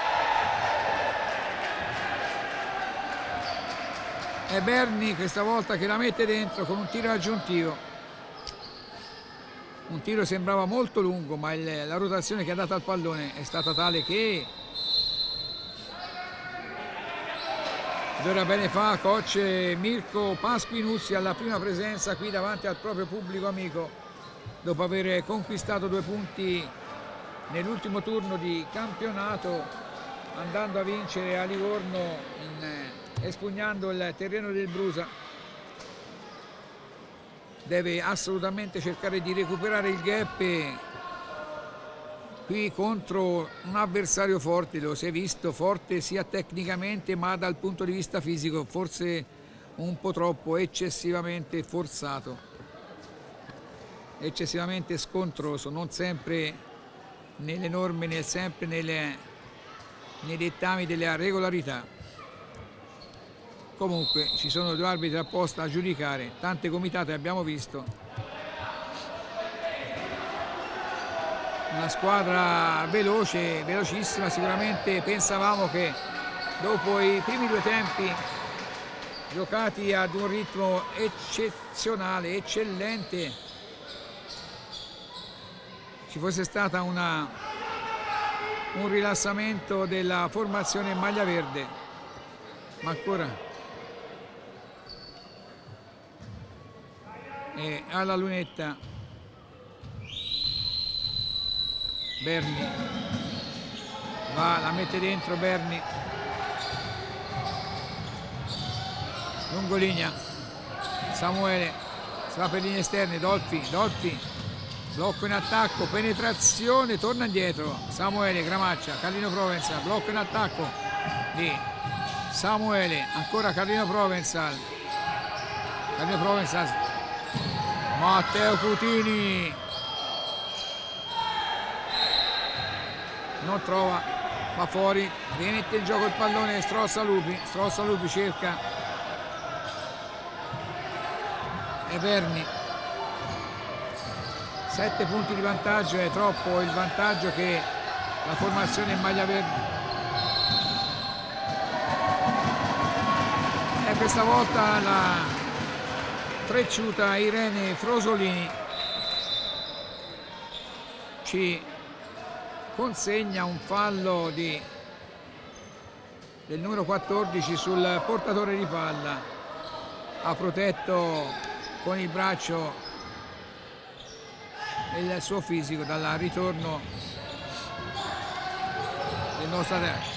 È Berni questa volta che la mette dentro con un tiro aggiuntivo. Un tiro sembrava molto lungo, ma la rotazione che ha dato al pallone è stata tale che ora bene fa coach Mirko Pasquinuzzi alla prima presenza qui davanti al proprio pubblico amico, dopo aver conquistato 2 punti nell'ultimo turno di campionato, andando a vincere a Livorno espugnando il terreno del Brusa. Deve assolutamente cercare di recuperare il gap qui contro un avversario forte, lo si è visto forte sia tecnicamente ma dal punto di vista fisico forse un po' troppo, eccessivamente forzato, eccessivamente scontroso, non sempre nelle norme, né sempre nei dettami della regolarità. Comunque ci sono 2 arbitri apposta a giudicare, tante comitate abbiamo visto. Una squadra veloce, velocissima, sicuramente pensavamo che dopo i primi 2 tempi giocati ad un ritmo eccezionale, eccellente, ci fosse stata un rilassamento della formazione in maglia verde, ma ancora è alla lunetta Berni, va, la mette dentro Berni, lungolinea, Samuele, si va per linee esterne, Dolfi, blocco in attacco, penetrazione, torna indietro, Samuele, Gramaccia, Carlino Provenzal, blocco in attacco di Samuele, ancora Carlino Provenzal, Matteo Cutini, non trova, va fuori, rimette in gioco il pallone, Strozza Lupi cerca, e Berni, 7 punti di vantaggio, è troppo il vantaggio che la formazione in maglia verde, e questa volta la trecciuta Irene Frosolini ci consegna un fallo del numero 14 sul portatore di palla, ha protetto con il braccio il suo fisico dal ritorno del nostro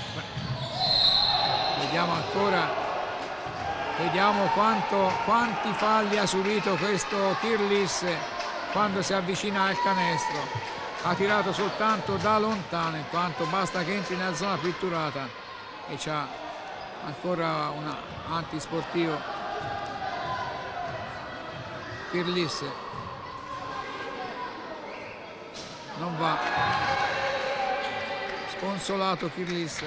vediamo quanti falli ha subito questo Kirlis quando si avvicina al canestro. Ha tirato soltanto da lontano, in quanto basta che entri nella zona pitturata, e c'ha ancora un antisportivo Kirlis, non va, sconsolato Kirlis,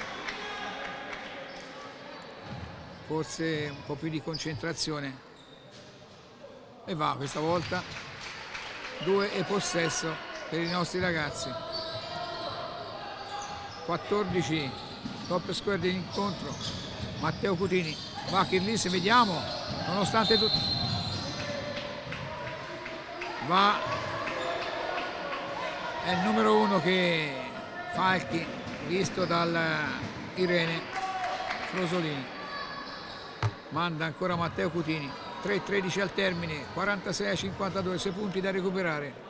forse un po' più di concentrazione, e va questa volta 2 e possesso per i nostri ragazzi. 14 top square dell'incontro, Matteo Cutini, va Kirlis, vediamo, nonostante tutto va, è il numero 1 che Falchi, visto dal Irene Frosolini, manda ancora Matteo Cutini, 3-13 al termine, 46-52, 6 punti da recuperare.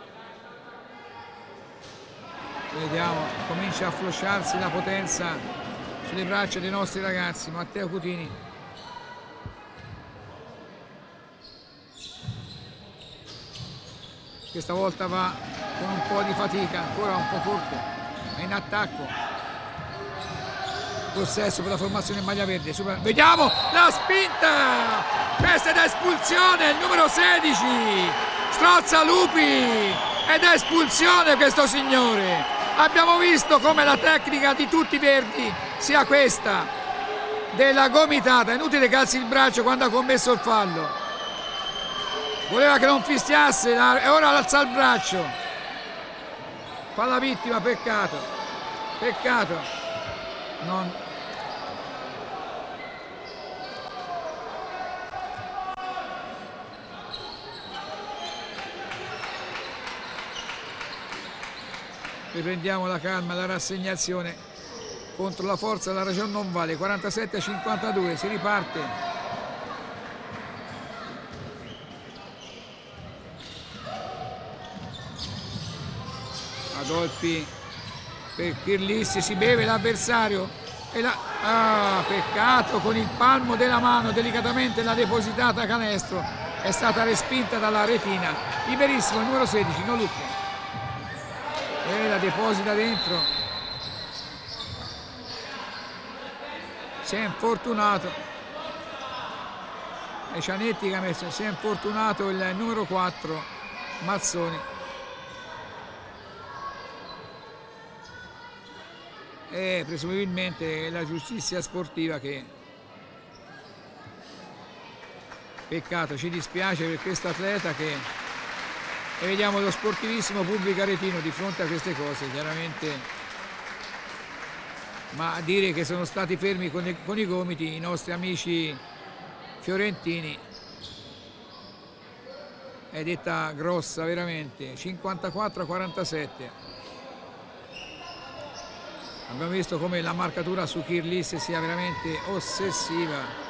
Vediamo, comincia a afflosciarsi la potenza sulle braccia dei nostri ragazzi. Matteo Cutini, questa volta va con un po' di fatica, ancora un po' corto, è in attacco, possesso per la formazione in maglia verde, vediamo la spinta, questa è da espulsione, il numero 16 strozza Lupi ed è espulsione questo signore. Abbiamo visto come la tecnica di tutti i verdi sia questa della gomitata, inutile calzi il braccio quando ha commesso il fallo, voleva che non fischiasse e ora alza il braccio, fa la vittima, peccato, non... Riprendiamo la calma, la rassegnazione, contro la forza la ragione non vale, 47-52, si riparte. Adolfi per Kirlis, si beve l'avversario e peccato, con il palmo della mano delicatamente l'ha depositata canestro, è stata respinta dalla retina, liberissimo il numero 16 Nolucco e la deposita dentro, si è infortunato, è Cianetti che ha messo, si è infortunato il numero 4 Mazzoni. E presumibilmente la giustizia sportiva che, peccato, ci dispiace per questo atleta che, e vediamo lo sportivissimo pubblico aretino di fronte a queste cose, chiaramente, ma a dire che sono stati fermi con i gomiti i nostri amici fiorentini è detta grossa veramente. 54-47. Abbiamo visto come la marcatura su Kirlis sia veramente ossessiva.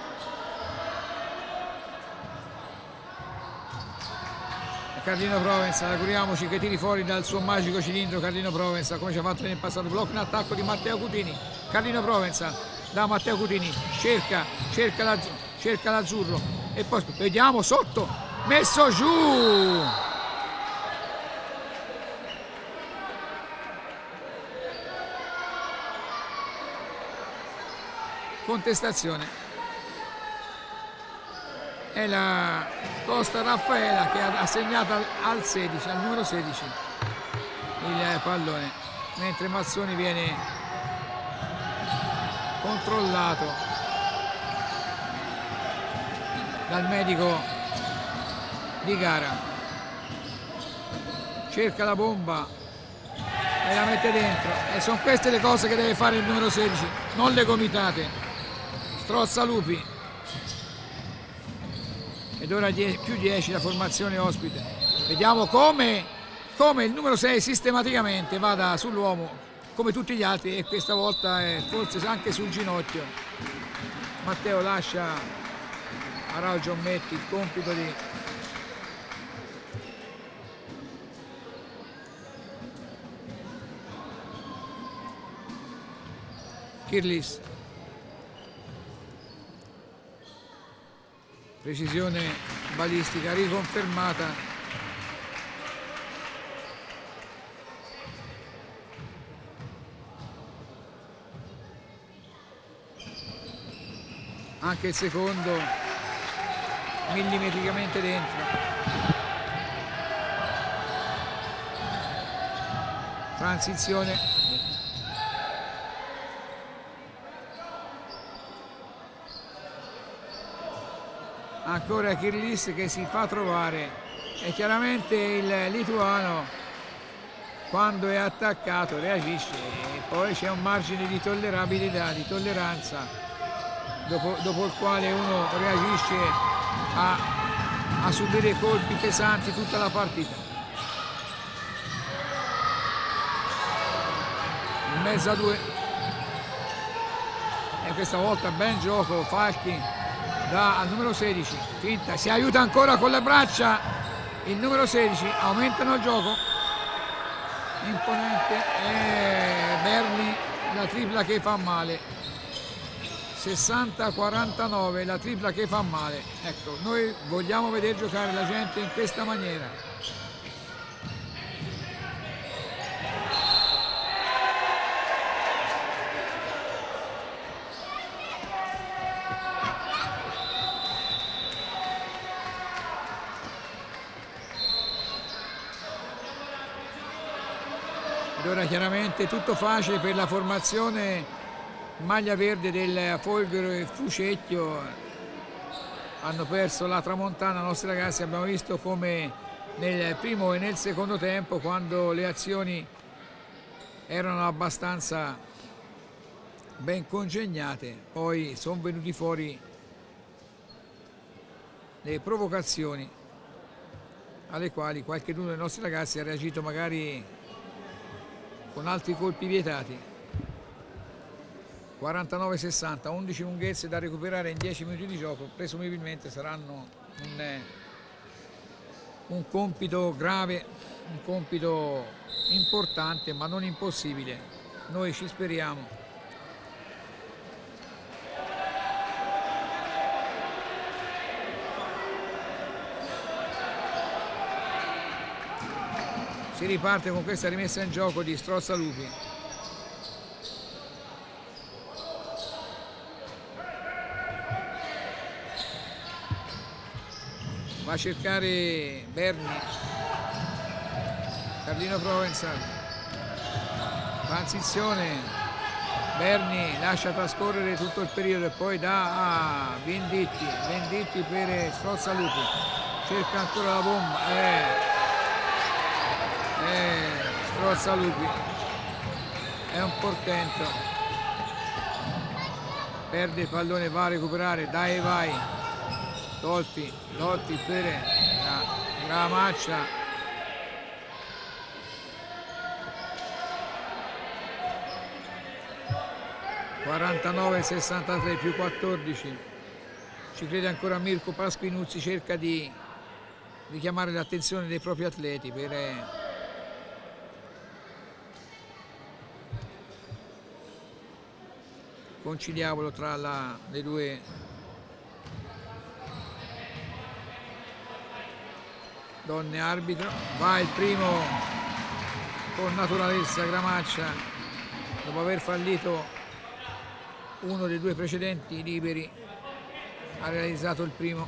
Carlino Provenza, auguriamoci che tiri fuori dal suo magico cilindro Carlino Provenza, come ci ha fatto nel passato. Blocco in attacco di Matteo Cutini. Carlino Provenza da Matteo Cutini, cerca l'azzurro e poi vediamo sotto, messo giù. Contestazione. È la Costa Raffaela che ha segnato al 16, al numero 16 il pallone, mentre Mazzoni viene controllato dal medico di gara, cerca la bomba e la mette dentro, e sono queste le cose che deve fare il numero 16, non le gomitate. Strozza Lupi. Ed ora più 10 la formazione ospite. Vediamo come il numero 6 sistematicamente vada sull'uomo come tutti gli altri, e questa volta è forse anche sul ginocchio. Matteo lascia a Raul Giommetti il compito di Kirlis. Precisione balistica riconfermata. Anche il secondo millimetricamente dentro. Transizione. Ancora Kirlis che si fa trovare, e chiaramente il lituano quando è attaccato reagisce, e poi c'è un margine di tollerabilità, di tolleranza dopo il quale uno reagisce a subire colpi pesanti tutta la partita. In mezzo a due, e questa volta ben gioco Falchi da al numero 16, finta, si aiuta ancora con le braccia il numero 16, aumentano il gioco, imponente, e Berni la tripla che fa male, 60-49, la tripla che fa male. Ecco, noi vogliamo vedere giocare la gente in questa maniera. E ora chiaramente tutto facile per la formazione maglia verde del Folgore e Fucecchio. Hanno perso la tramontana i nostri ragazzi. Abbiamo visto come nel primo e nel secondo tempo, quando le azioni erano abbastanza ben congegnate, poi sono venuti fuori le provocazioni alle quali qualcuno dei nostri ragazzi ha reagito magari con altri colpi vietati. 49-60, 11 lunghezze da recuperare in 10 minuti di gioco, presumibilmente saranno un compito grave, un compito importante ma non impossibile. Noi ci speriamo. Si riparte con questa rimessa in gioco di Strozzalupi. Va a cercare Berni. Carlino Provenzal. Transizione. Berni lascia trascorrere tutto il periodo e poi dà a Venditti. Venditti per Strozzalupi. Cerca ancora la bomba. Strozzalupi è un portento, perde il pallone, va a recuperare, dai vai, Totti per la Gramaccia, (49-63 più 14). Ci crede ancora Mirko Pasquinuzzi, cerca di richiamare l'attenzione dei propri atleti per conciliabolo tra le due donne arbitro. Va il primo con naturalezza Gramaccia, dopo aver fallito uno dei due precedenti liberi, ha realizzato il primo.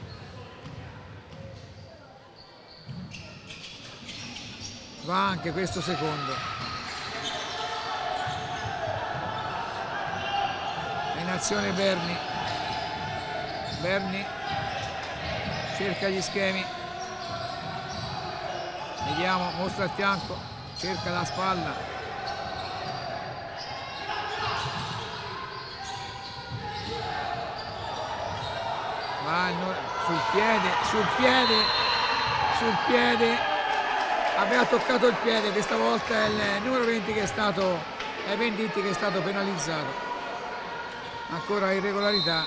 Va anche questo secondo. In azione Berni cerca gli schemi, vediamo, mostra il fianco, cerca la spalla, va sul piede, aveva toccato il piede, questa volta è il numero 20 che è stato, è Venditti, che è stato penalizzato. Ancora irregolarità.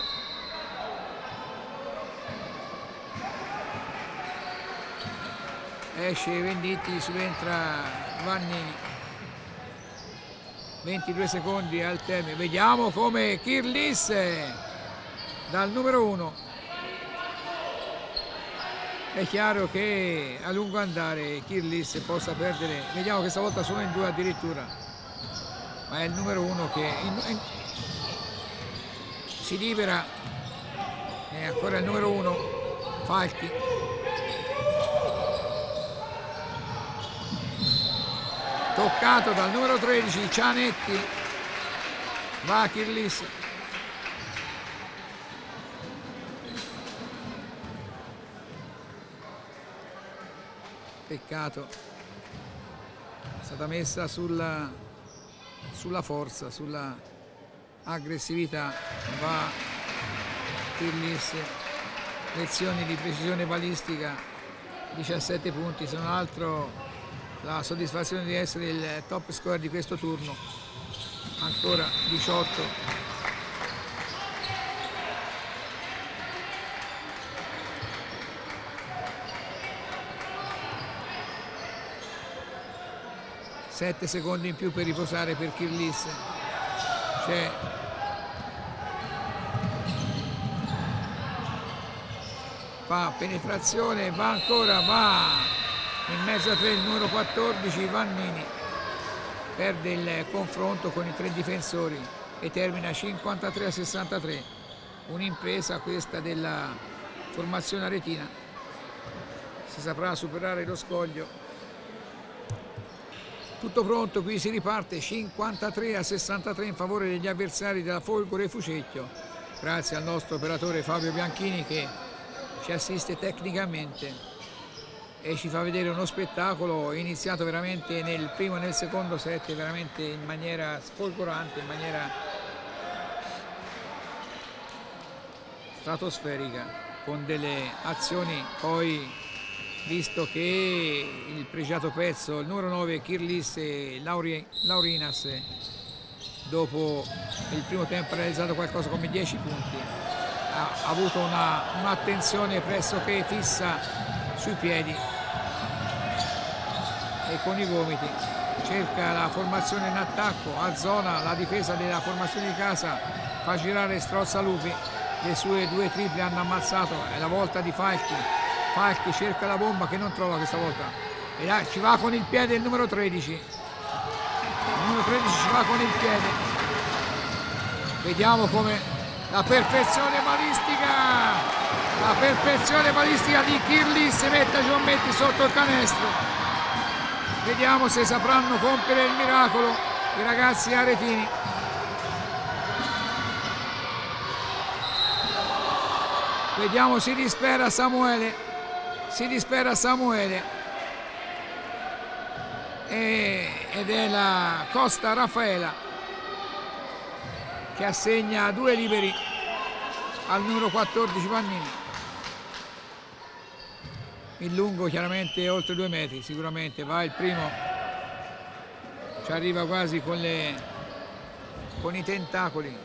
Esce Venditti, subentra Vannini. 22 secondi al termine. Vediamo come Kirlis dal numero 1. È chiaro che a lungo andare Kirlis possa perdere. Vediamo che stavolta sono in 2 addirittura. Ma è il numero 1 che si libera, e ancora il numero 1 Falchi. Toccato dal numero 13 Cianetti. Va Kirlis. Peccato, è stata messa sulla forza, sulla aggressività. Va Kirlis, lezioni di precisione balistica, 17 punti, se non altro la soddisfazione di essere il top scorer di questo turno. Ancora 18. Sette secondi in più per riposare per Kirlis. C'è fa penetrazione, va ancora, va in mezzo a 3 il numero 14 Vannini, perde il confronto con i 3 difensori e termina 53-63. Un'impresa questa della formazione aretina. Si saprà superare lo scoglio. Tutto pronto, qui si riparte 53-63 in favore degli avversari della Folgore Fucecchio, grazie al nostro operatore Fabio Bianchini che ci assiste tecnicamente e ci fa vedere uno spettacolo iniziato veramente nel primo e nel secondo set, veramente in maniera sfolgorante, in maniera stratosferica, con delle azioni poi, visto che il pregiato pezzo, il numero 9 Kirlis e Laurinas, dopo il primo tempo ha realizzato qualcosa come 10 punti, ha avuto un'attenzione pressoché fissa sui piedi e con i gomiti cerca la formazione in attacco a zona, la difesa della formazione di casa fa girare Strozzalupi, le sue 2 triple hanno ammazzato, è la volta di Falchi cerca la bomba che non trova questa volta e là ci va con il piede il numero 13, ci va con il piede, vediamo come la perfezione balistica di Kirlis mette Giommetti sotto il canestro, vediamo se sapranno compiere il miracolo i ragazzi aretini. Vediamo, si dispera Samuele ed è la Costa Raffaela che assegna 2 liberi al numero 14 Vannini. Il lungo chiaramente oltre 2 metri, sicuramente va il primo, ci arriva quasi con i tentacoli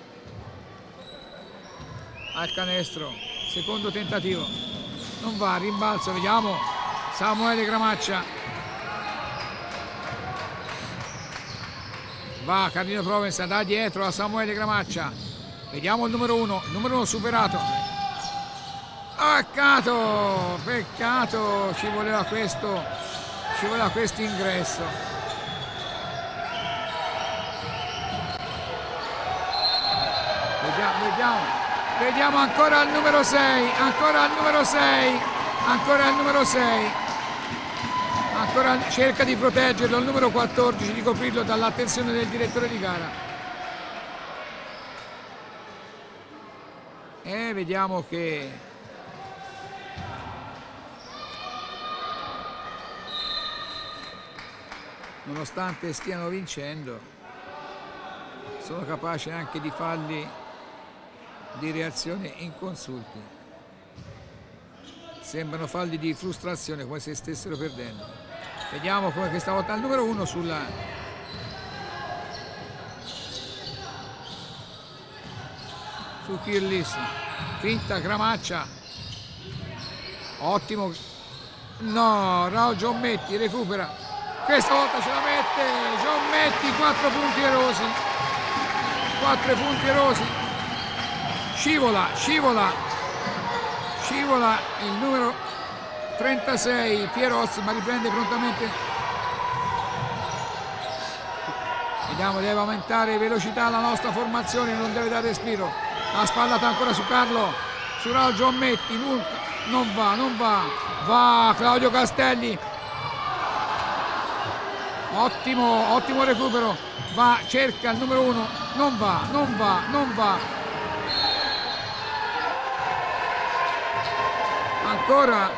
al canestro, secondo tentativo, non va, rimbalzo, vediamo Samuele Gramaccia, va Carlino Provenza da dietro a Samuele Gramaccia, vediamo il numero 1 superato, peccato, ci voleva questo ingresso. Vediamo ancora il numero 6, ancora cerca di proteggerlo il numero 14, di coprirlo dall'attenzione del direttore di gara. E vediamo che nonostante stiano vincendo sono capaci anche di falli di reazione inconsulti, sembrano falli di frustrazione, come se stessero perdendo. Vediamo come questa volta il numero 1 su Kirlis, finta Gramaccia, ottimo, no, Raul Giommetti recupera, questa volta ce la mette Giommetti, 4 punti erosi, scivola il numero 36 Pierozzi, ma riprende prontamente. Vediamo, deve aumentare velocità la nostra formazione, non deve dare respiro. La spallata ancora su Carlo, su Raul Giommetti, non va Claudio Castelli, ottimo recupero, cerca il numero 1, non va. Ancora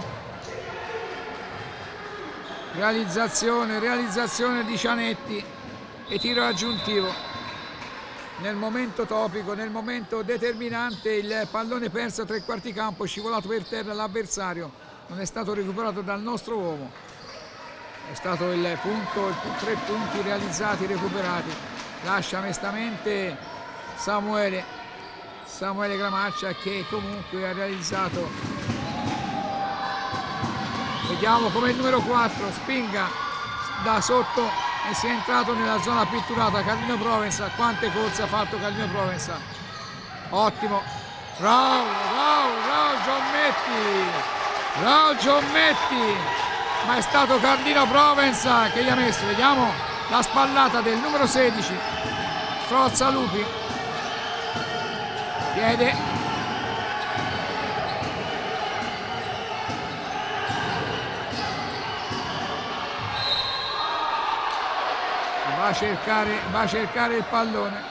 realizzazione di Cianetti e tiro aggiuntivo. Nel momento topico, nel momento determinante, il pallone perso a 3 quarti campo, scivolato per terra l'avversario, non è stato recuperato dal nostro uomo. È stato il punto, 3 punti realizzati, recuperati. Lascia mestamente Samuele Gramaccia, che comunque ha realizzato. Vediamo come il numero 4 spinga da sotto e si è entrato nella zona pitturata Carlino Provenza. Quante corse ha fatto Carlino Provenza, ottimo. Raul Giommetti, ma è stato Carlino Provenza che gli ha messo. Vediamo la spallata del numero 16 Strozzalupi, piede, a cercare il pallone.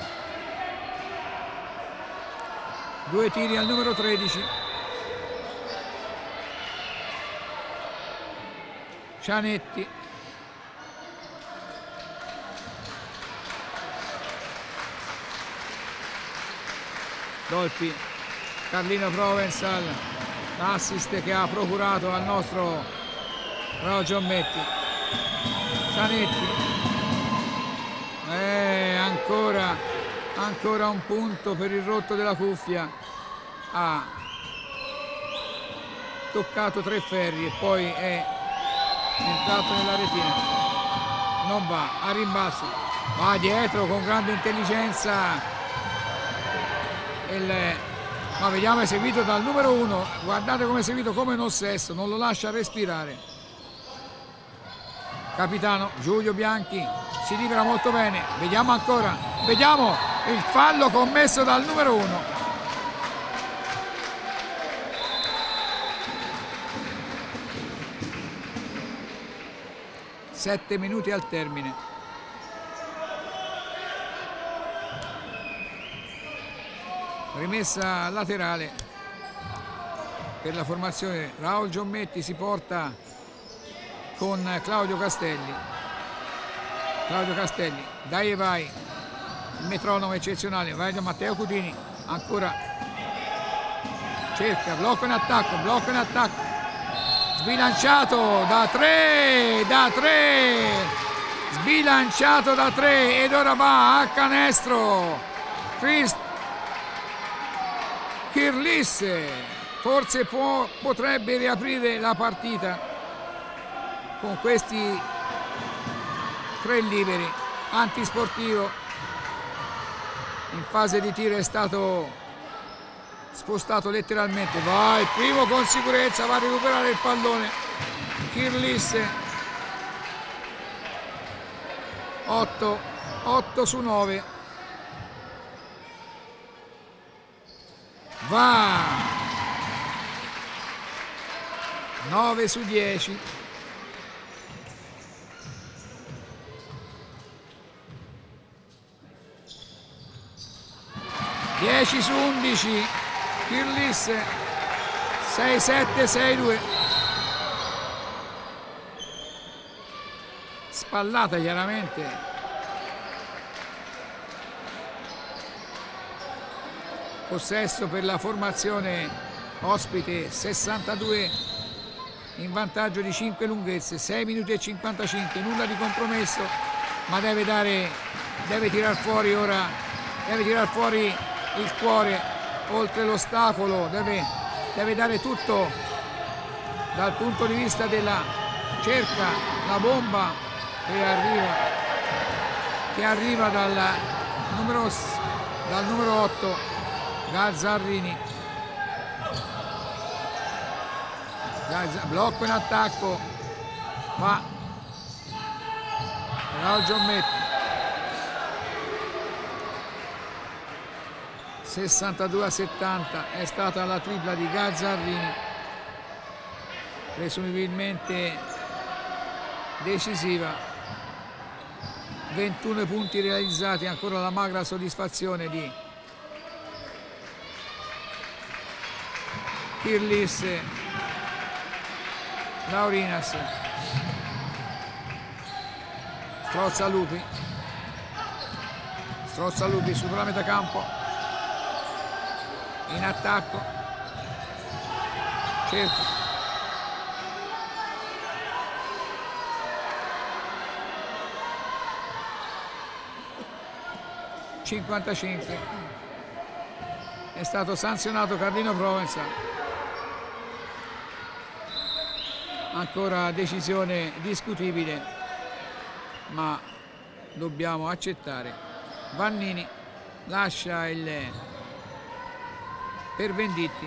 2 tiri al numero 13. Cianetti. Dolfi. Carlino Provenzal, l'assist che ha procurato al nostro Raul Giommetti. Cianetti. Ancora un punto per il rotto della cuffia. Ha toccato 3 ferri e poi è entrato nella retina. Non va, a rimbalzo. Va dietro con grande intelligenza. Ma vediamo, è seguito dal numero 1. Guardate come è seguito, come un ossesso, non lo lascia respirare. Capitano Giulio Bianchi si libera molto bene. Vediamo ancora, vediamo il fallo commesso dal numero 1. Sette minuti al termine. Rimessa laterale per la formazione. Raul Giommetti si porta con Claudio Castelli. Dai e vai, il metronomo eccezionale. Vai da Matteo Cutini, ancora cerca, blocco in attacco, sbilanciato da 3, sbilanciato da 3 ed ora va a canestro Kirlisse. Forse potrebbe riaprire la partita con questi 3 liberi. Antisportivo in fase di tiro è stato spostato letteralmente. Va il primo con sicurezza, va a recuperare il pallone Kirlisse. 8 su 9. Va 9 su 10. Dieci su 11. Kirlisse 6-7, 6-2. Spallata chiaramente. Possesso per la formazione ospite, 62 in vantaggio di 5 lunghezze, 6 minuti e 55, nulla di compromesso, ma deve tirar fuori ora, deve tirar fuori il cuore oltre l'ostacolo, deve dare tutto dal punto di vista della cerca la bomba che arriva dal numero 8 Gazzarrini. Blocco in attacco, va Raul Giommetti. 62-70 è stata la tripla di Gazzarrini, presumibilmente decisiva. 21 punti realizzati, ancora la magra soddisfazione di Kirlisse. Laurinas strozza Lupi sulla metà campo, in attacco, cerca, (55) è stato sanzionato Carlino Provenzal. Ancora decisione discutibile, ma dobbiamo accettare. Vannini lascia il per Venditti.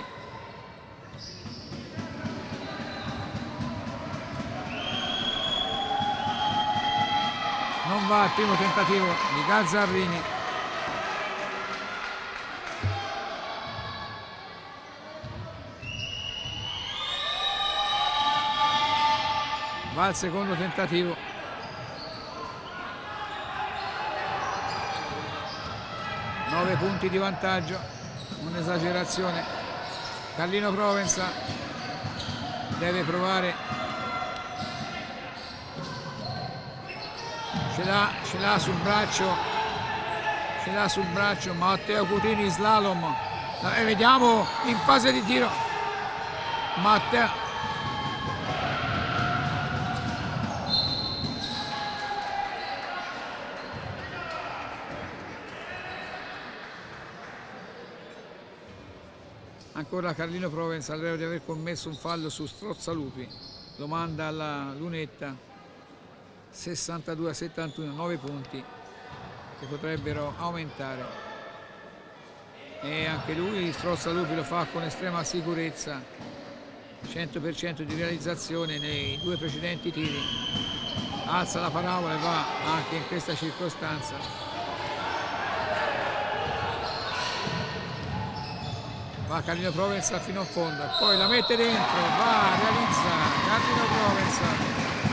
Non va il primo tentativo di Gazzarrini. Va al secondo tentativo. 9 punti di vantaggio, un'esagerazione. Carlino Provenza deve provare, ce l'ha sul braccio, Matteo Cutini, slalom, e vediamo in fase di tiro Matteo. Ancora Carlino Provenza all'ero di aver commesso un fallo su Strozzalupi, lo manda alla lunetta. 62-71, 9 punti che potrebbero aumentare, e anche lui Strozzalupi lo fa con estrema sicurezza, 100% di realizzazione nei 2 precedenti tiri, alza la parabola e va anche in questa circostanza. Va Carlino Provenza fino in fondo, e poi la mette dentro, realizza Carlino Provenza.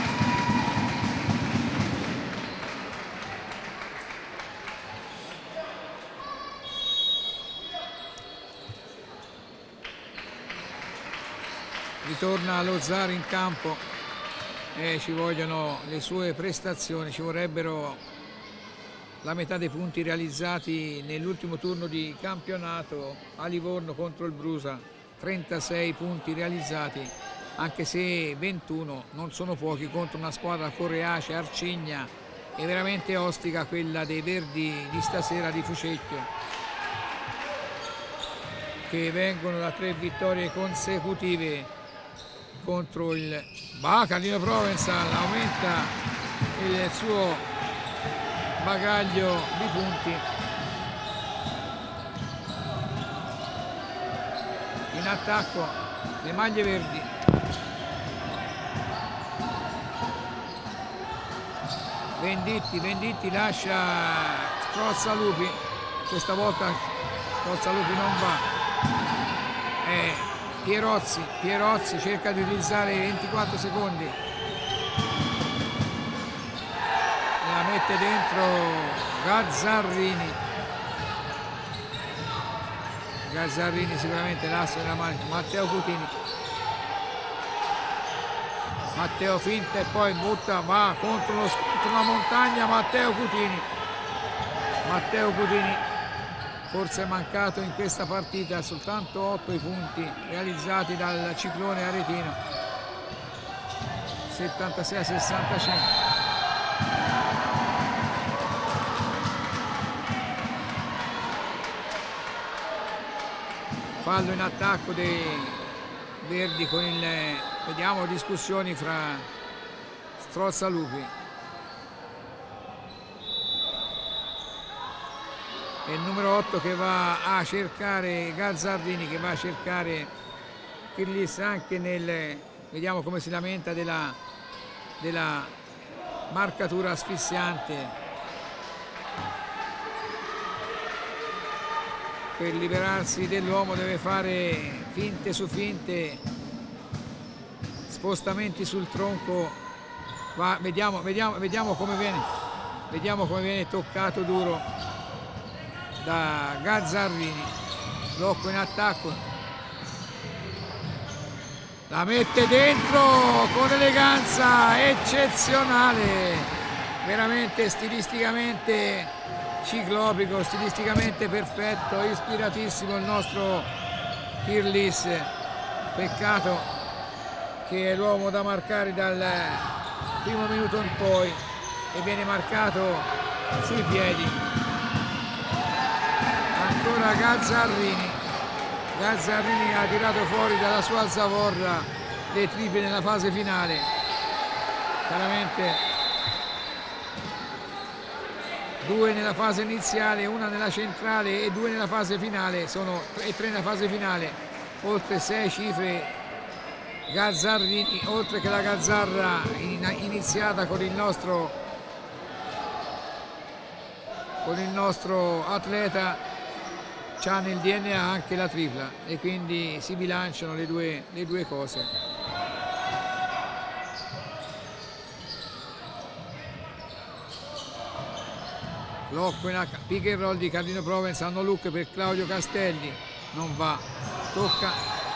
Ritorna lo Zar in campo e ci vogliono le sue prestazioni, ci vorrebbero la metà dei punti realizzati nell'ultimo turno di campionato a Livorno contro il Brusa, 36 punti realizzati, anche se 21 non sono pochi contro una squadra coreace, arcigna e veramente ostica, quella dei Verdi di stasera di Fucecchio, che vengono da 3 vittorie consecutive contro il Carlino Provenza, aumenta il suo bagaglio di punti. In attacco le maglie verdi, Venditti lascia Strozzalupi, questa volta Strozzalupi non va, Pierozzi cerca di utilizzare 24 secondi, la mette dentro Gazzarrini sicuramente l'asse della mano. Matteo Cutini, Matteo finta e poi butta, va contro la montagna. Matteo Cutini forse è mancato in questa partita, soltanto 8 i punti realizzati dal ciclone aretino, 76-65. Fallo in attacco dei Verdi con vediamo discussioni fra Strozzalupi e il numero 8 che va a cercare Gazzarrini, che va a cercare Kirlis anche vediamo come si lamenta della marcatura asfissiante. Per liberarsi dell'uomo deve fare finte su finte, spostamenti sul tronco. Vediamo come viene toccato duro da Gazzarrini. Blocco in attacco, la mette dentro con eleganza eccezionale, veramente stilisticamente ciclopico, stilisticamente perfetto, ispiratissimo il nostro Kirlis. Peccato che è l'uomo da marcare dal primo minuto in poi e viene marcato sui piedi. Ancora Gazzarrini ha tirato fuori dalla sua zavorra le triple nella fase finale, chiaramente 2 nella fase iniziale, 1 nella centrale e 2 nella fase finale, e 3 nella fase finale, oltre 6 cifre Gazzarrini, oltre che la gazzarra iniziata con il nostro atleta, c'ha nel DNA anche la tripla e quindi si bilanciano le due cose. blocco in pick and roll di Carlino Provence, hanno look per Claudio Castelli, non va, tocca,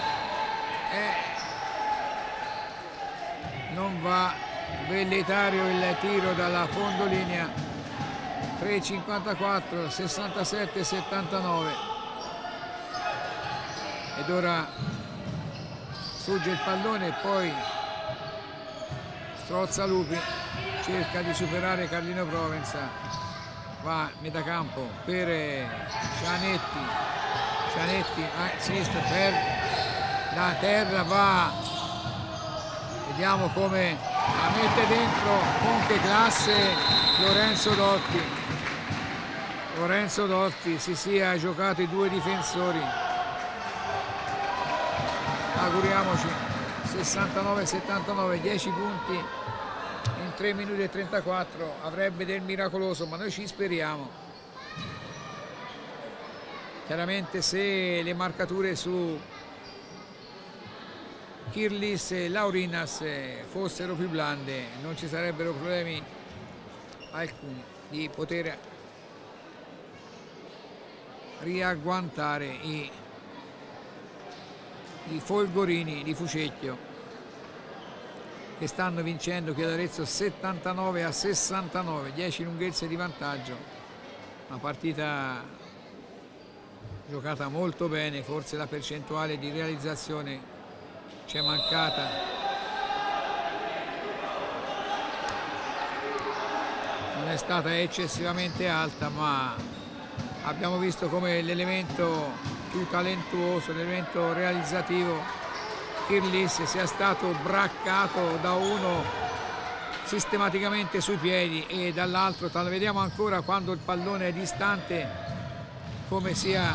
non va, velleitario il tiro dalla fondolinea, 3,54, 67-79, ed ora sfugge il pallone e poi Strozzalupi cerca di superare Carlino Provence, va a metà campo per Cianetti a sinistra per la terra, va, vediamo come la mette dentro con che classe Lorenzo Dotti si sia giocato i due difensori, auguriamoci. 69-79, 10 punti in 3 minuti e 34, avrebbe del miracoloso, ma noi ci speriamo. Chiaramente se le marcature su Kirlis e Laurinas fossero più blande non ci sarebbero problemi alcuni di poter riagguantare i folgorini di Fucecchio, che stanno vincendo Chiadarezzo 79-69, 10 lunghezze di vantaggio, una partita giocata molto bene, forse la percentuale di realizzazione ci è mancata, non è stata eccessivamente alta, ma abbiamo visto come l'elemento più talentuoso, l'elemento realizzativo, Kirlis, sia stato braccato da uno sistematicamente sui piedi e dall'altro, vediamo ancora quando il pallone è distante come sia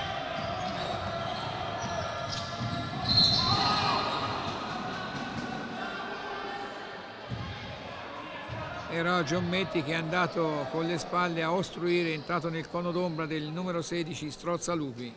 era Giommetti che è andato con le spalle a ostruire, è entrato nel cono d'ombra del numero 16 Strozzalupi.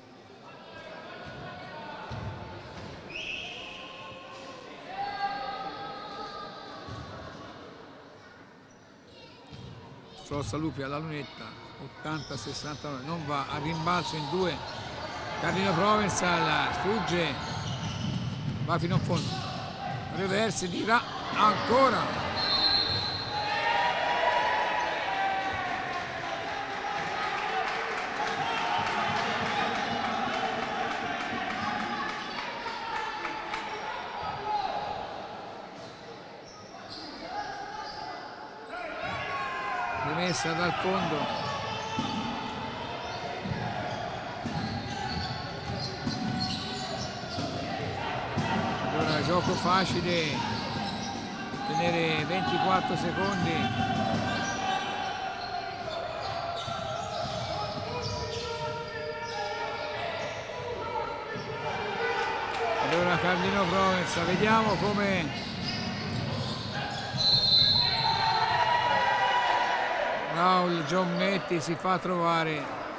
Strozzalupi alla lunetta, 80-69, non va, a rimbalzo in due, Carlino Provence sfugge, va fino a fondo, reverse, dirà ancora, rimessa dal fondo, allora gioco facile, tenere 24 secondi, allora Carlino Provence, vediamo come Raul Giommetti si fa trovare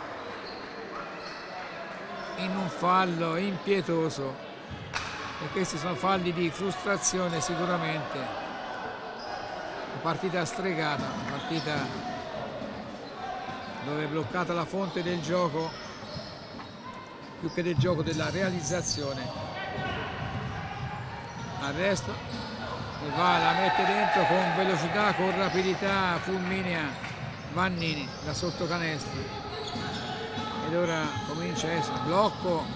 in un fallo impietoso, e questi sono falli di frustrazione sicuramente. Una partita stregata, una partita dove è bloccata la fonte del gioco più che del gioco, della realizzazione. Arresto e va, la mette dentro con velocità, con rapidità fulminea Vannini da sotto canestro, ed ora comincia essere blocco,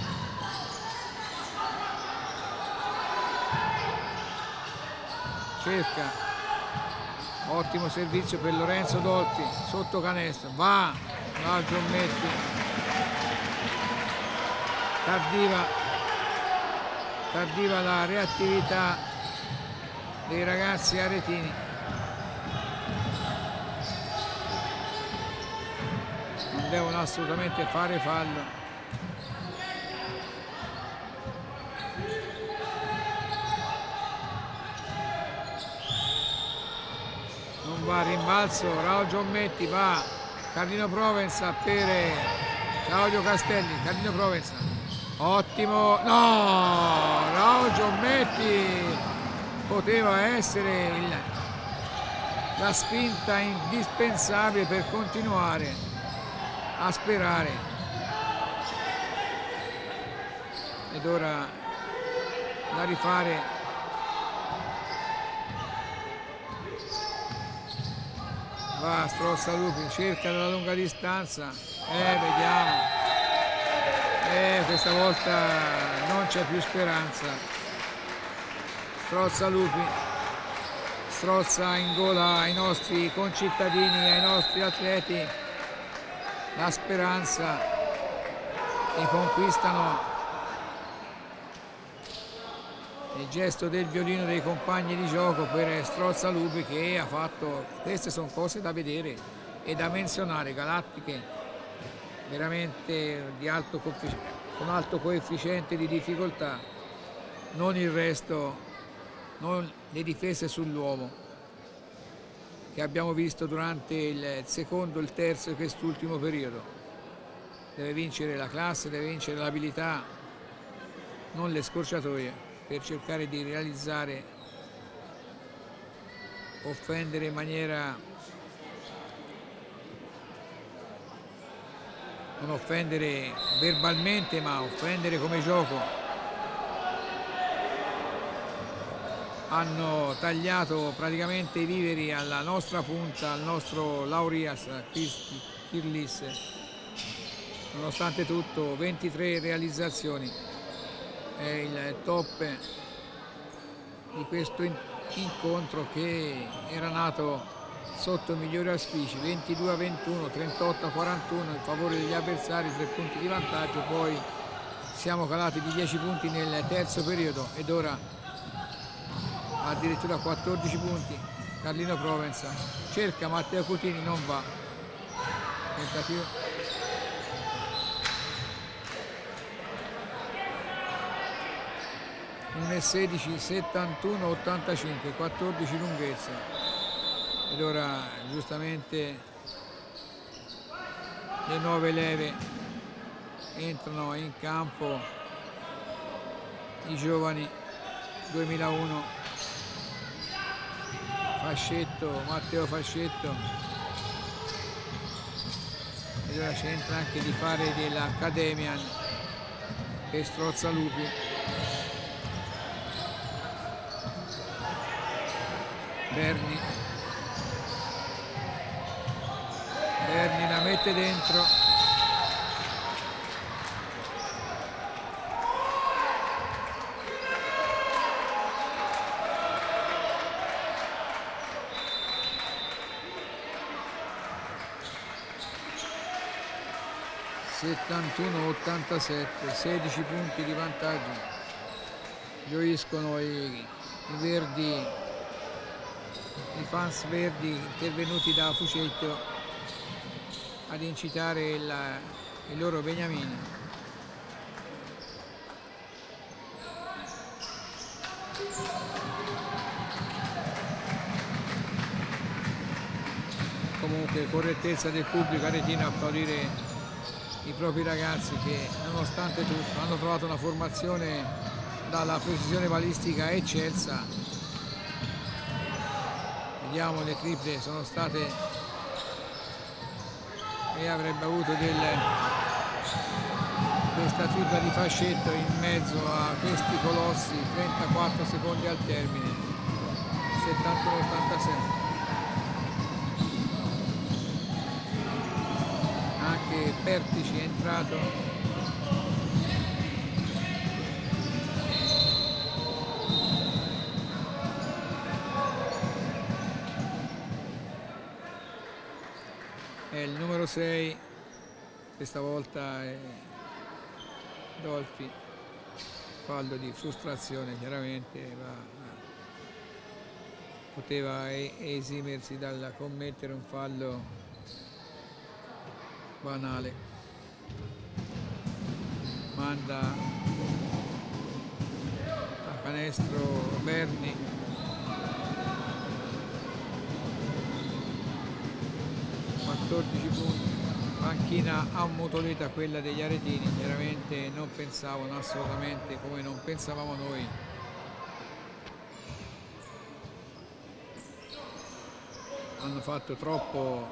cerca, ottimo servizio per Lorenzo Dotti sotto canestro, va Giommetti, tardiva la reattività dei ragazzi aretini. Non devono assolutamente fare fallo. Non va a rimbalzo, Raul Giommetti, va Carlino Provence per Claudio Castelli, Carlino Provence, ottimo, no, Raul Giommetti poteva essere la spinta indispensabile per continuare a sperare. Ed ora da rifare. Va Strozzalupi, cerca dalla lunga distanza, vediamo, questa volta non c'è più speranza. Strozzalupi strozza in gola ai nostri concittadini, ai nostri atleti la speranza, e conquistano il gesto del violino dei compagni di gioco per Strozzalupi, che ha fatto, queste sono cose da vedere e da menzionare, galattiche veramente di con alto coefficiente di difficoltà, non il resto, non le difese sull'uomo che abbiamo visto durante il secondo, il terzo e quest'ultimo periodo. Deve vincere la classe, deve vincere l'abilità, non le scorciatoie, per cercare di realizzare, offendere in maniera, non offendere verbalmente, ma offendere come gioco. Hanno tagliato praticamente i viveri alla nostra punta, al nostro Laurias Kirlis. Nonostante tutto 23 realizzazioni. È il top di questo incontro, che era nato sotto migliori auspici, 22-21, 38-41 in favore degli avversari, 3 punti di vantaggio. Poi siamo calati di 10 punti nel terzo periodo ed ora addirittura 14 punti. Carlino Provenza cerca Matteo Cutini, non va, tentativo. 1,16, 71, 85, 14 lunghezza. Ed ora giustamente le nuove leve entrano in campo, i giovani 2001, Fascetto, Matteo Fascetto, ed ora c'entra anche di fare dell'Accademia per Strozzalupi. Berni la mette dentro, (71-87), 16 punti di vantaggio. Gioiscono i verdi, i fans verdi intervenuti da Fucetto ad incitare i loro beniamini. Comunque correttezza del pubblico aretino a applaudire i propri ragazzi, che nonostante tutto hanno trovato una formazione dalla precisione balistica eccelsa. Vediamo, le triple sono state, e avrebbe avuto questa tripla di Fascetto in mezzo a questi colossi, 34 secondi al termine, 71-86. Anche Pertici è entrato. Il numero 6 questa volta è Dolfi, fallo di frustrazione, chiaramente poteva esimersi dal commettere un fallo banale. Manda a canestro Berni. Punti, panchina ammutolita quella degli aretini, chiaramente non pensavano assolutamente come non pensavamo noi. hanno fatto troppo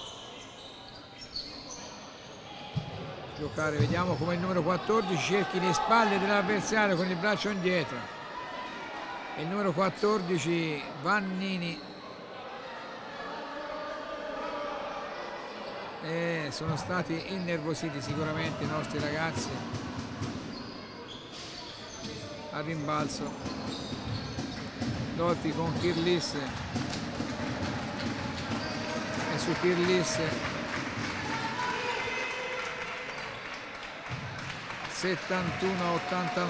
giocare. Vediamo come il numero 14 cerchi le spalle dell'avversario con il braccio indietro. Il numero 14 Vannini. Sono stati innervositi sicuramente i nostri ragazzi. A rimbalzo Dolfi con Kirlis, e su Kirlis 71-89.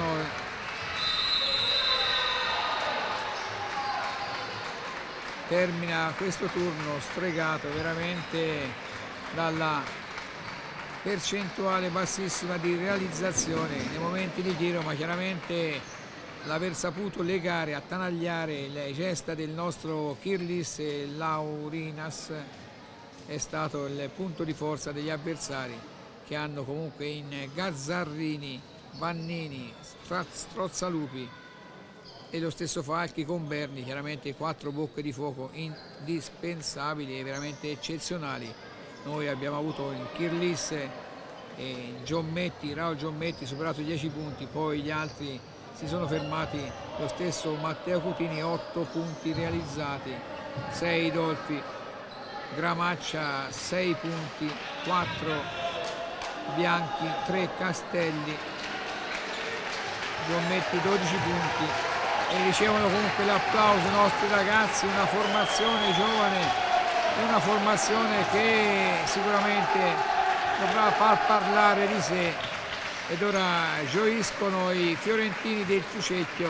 Termina questo turno stregato veramente dalla percentuale bassissima di realizzazione nei momenti di tiro, ma chiaramente l'aver saputo legare, attanagliare le gesta del nostro Kirlis e Laurinas è stato il punto di forza degli avversari, che hanno comunque in Gazzarrini, Vannini, Strozzalupi e lo stesso Falchi con Berni, chiaramente 4 bocche di fuoco indispensabili e veramente eccezionali. Noi abbiamo avuto in Kirlis e Raul Giommetti superato 10 punti, poi gli altri si sono fermati, lo stesso Matteo Cutini 8 punti realizzati, 6 Dolfi, Gramaccia 6 punti, 4 Bianchi, 3 Castelli, Giommetti 12 punti, e ricevono comunque l'applauso i nostri ragazzi, una formazione giovane, una formazione che sicuramente dovrà far parlare di sé, ed ora gioiscono i fiorentini del Fucecchio,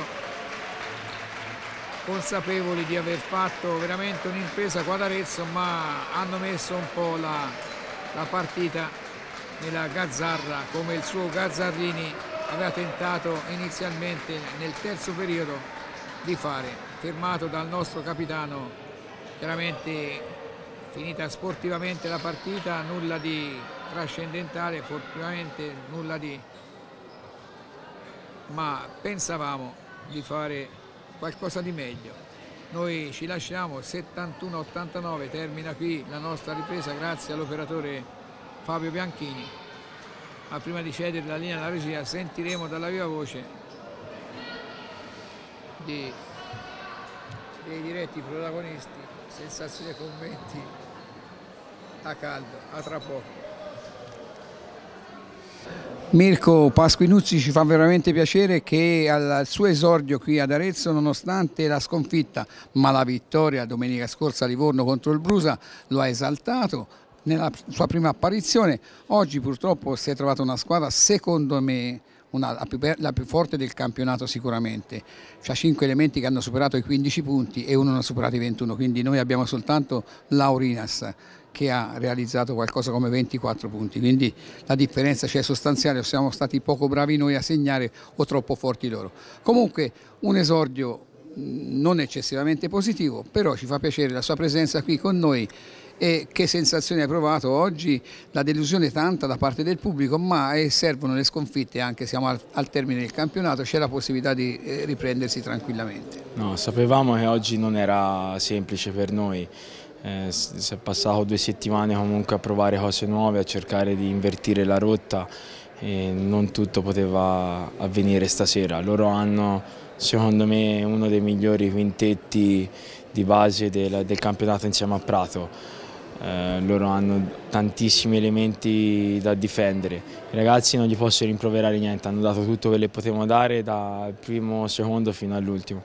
consapevoli di aver fatto veramente un'impresa qua ad Arezzo, ma hanno messo un po' la partita nella gazzarra, come il suo Gazzarrini aveva tentato inizialmente nel terzo periodo di fare, firmato dal nostro capitano. Chiaramente finita sportivamente la partita, nulla di trascendentale, fortunatamente nulla di, ma pensavamo di fare qualcosa di meglio. Noi ci lasciamo, 71-89, termina qui la nostra ripresa grazie all'operatore Fabio Bianchini. Ma prima di cedere la linea alla regia sentiremo dalla viva voce dei diretti protagonisti sensazioni e commenti a caldo. A tra poco. Mirko Pasquinuzzi, ci fa veramente piacere che al suo esordio qui ad Arezzo, nonostante la sconfitta, ma la vittoria domenica scorsa a Livorno contro il Brusa lo ha esaltato nella sua prima apparizione. Oggi purtroppo si è trovata una squadra, secondo me, la più forte del campionato sicuramente. C'ha 5 elementi che hanno superato i 15 punti e uno non ha superato i 21, quindi noi abbiamo soltanto Laurinas che ha realizzato qualcosa come 24 punti, quindi la differenza c'è sostanziale, o siamo stati poco bravi noi a segnare o troppo forti loro. Comunque un esordio non eccessivamente positivo, però ci fa piacere la sua presenza qui con noi. E che sensazioni hai provato oggi? La delusione tanta da parte del pubblico, ma servono le sconfitte, anche siamo al termine del campionato, c'è la possibilità di riprendersi tranquillamente. No, sapevamo che oggi non era semplice per noi, si è passato 2 settimane comunque a provare cose nuove, a cercare di invertire la rotta, e non tutto poteva avvenire stasera. Loro hanno, secondo me, uno dei migliori quintetti di base del campionato insieme a Prato. Loro hanno tantissimi elementi da difendere. I ragazzi non gli posso rimproverare niente, hanno dato tutto quello che potevano dare dal primo secondo fino all'ultimo.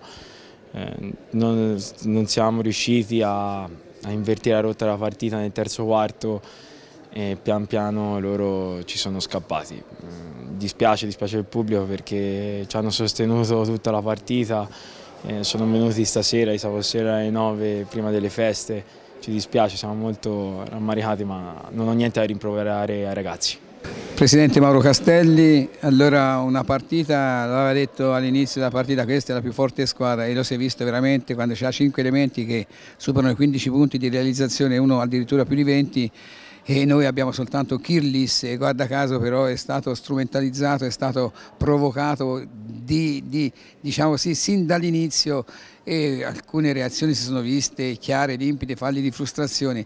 Non siamo riusciti a invertire la rotta della partita nel terzo quarto e pian piano loro ci sono scappati. Dispiace il pubblico perché ci hanno sostenuto tutta la partita, sono venuti stasera, di sabato sera alle 9 prima delle feste. Ci dispiace, siamo molto rammaricati, ma non ho niente da rimproverare ai ragazzi. Presidente Mauro Castelli, allora una partita, l'aveva detto all'inizio della partita, questa è la più forte squadra, e lo si è visto veramente quando c'ha 5 elementi che superano i 15 punti di realizzazione, uno addirittura più di 20, e noi abbiamo soltanto Kirlis, e guarda caso però è stato strumentalizzato, è stato provocato diciamo sì, sin dall'inizio, e alcune reazioni si sono viste chiare, limpide, falli di frustrazioni.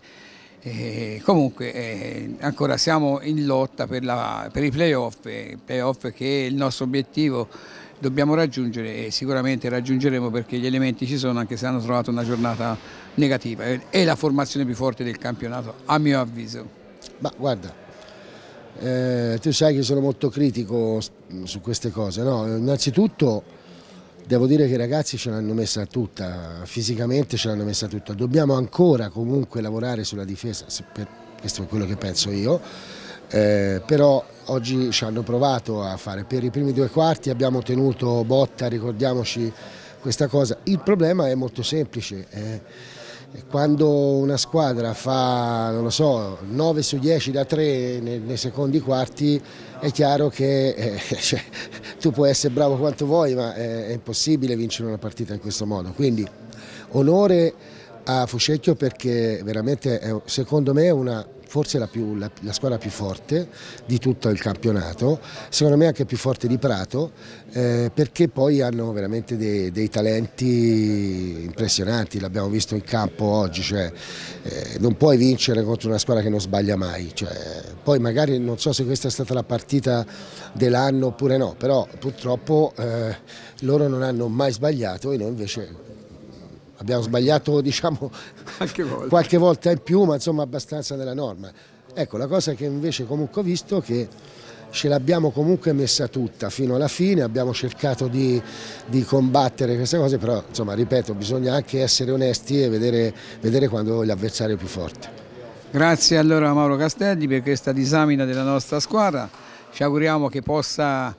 Comunque ancora siamo in lotta per i playoff che è il nostro obiettivo, dobbiamo raggiungere, e sicuramente raggiungeremo, perché gli elementi ci sono, anche se hanno trovato una giornata negativa. È la formazione più forte del campionato, a mio avviso. Ma guarda, tu sai che sono molto critico su queste cose, no? Innanzitutto devo dire che i ragazzi ce l'hanno messa tutta, fisicamente ce l'hanno messa tutta, dobbiamo ancora comunque lavorare sulla difesa, questo è quello che penso io, però oggi ci hanno provato a fare, per i primi 2 quarti abbiamo tenuto botta, ricordiamoci questa cosa. Il problema è molto semplice, quando una squadra fa, non lo so, 9 su 10 da 3 nei secondi quarti, è chiaro che cioè, tu puoi essere bravo quanto vuoi, ma è impossibile vincere una partita in questo modo. Quindi onore a Fucecchio, perché veramente è, secondo me, forse la squadra più forte di tutto il campionato, secondo me anche più forte di Prato, perché poi hanno veramente dei talenti impressionanti, l'abbiamo visto in campo oggi, cioè, non puoi vincere contro una squadra che non sbaglia mai, cioè, poi magari non so se questa è stata la partita dell'anno oppure no, però purtroppo loro non hanno mai sbagliato e noi invece abbiamo sbagliato, diciamo, qualche volta in più, ma insomma abbastanza nella norma. Ecco, la cosa che invece comunque ho visto è che ce l'abbiamo comunque messa tutta fino alla fine, abbiamo cercato di combattere queste cose, però insomma, ripeto, bisogna anche essere onesti e vedere quando l'avversario è più forte. Grazie allora a Mauro Castelli per questa disamina della nostra squadra, ci auguriamo che possa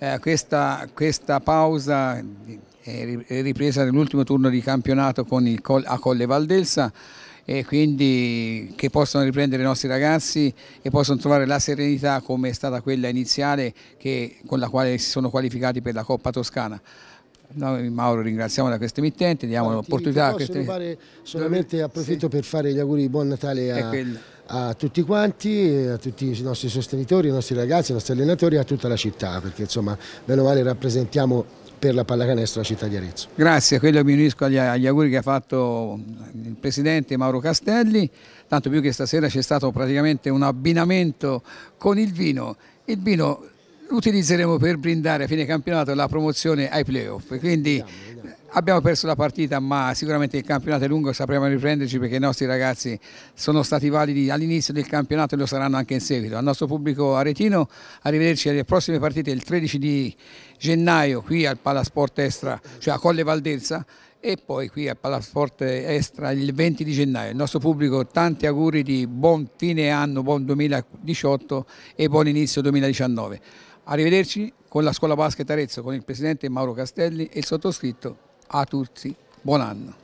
questa pausa ripresa nell'ultimo turno di campionato a Colle Valdelsa, e quindi che possano riprendere i nostri ragazzi e possano trovare la serenità come è stata quella iniziale con la quale si sono qualificati per la Coppa Toscana. Noi, Mauro, ringraziamo da questo emittente, diamo l'opportunità. Solamente approfitto per fare gli auguri di buon Natale a tutti quanti, a tutti i nostri sostenitori, ai nostri ragazzi, ai nostri allenatori e a tutta la città, perché insomma bene o male rappresentiamo per la pallacanestro la città di Arezzo. Grazie, quello mi unisco agli auguri che ha fatto il presidente Mauro Castelli, tanto più che stasera c'è stato praticamente un abbinamento con il vino. Il vino lo utilizzeremo per brindare a fine campionato la promozione ai playoff, quindi abbiamo perso la partita, ma sicuramente il campionato è lungo e sapremo riprenderci, perché i nostri ragazzi sono stati validi all'inizio del campionato e lo saranno anche in seguito. Al nostro pubblico aretino, arrivederci alle prossime partite il 13 di gennaio qui al Palasport Estra, cioè a Colle Valdelsa, e poi qui al Palasport Estra il 20 di gennaio. Il nostro pubblico, tanti auguri di buon fine anno, buon 2018 e buon inizio 2019. Arrivederci con la Scuola Basket Arezzo, con il presidente Mauro Castelli e il sottoscritto. A tutti, buon anno.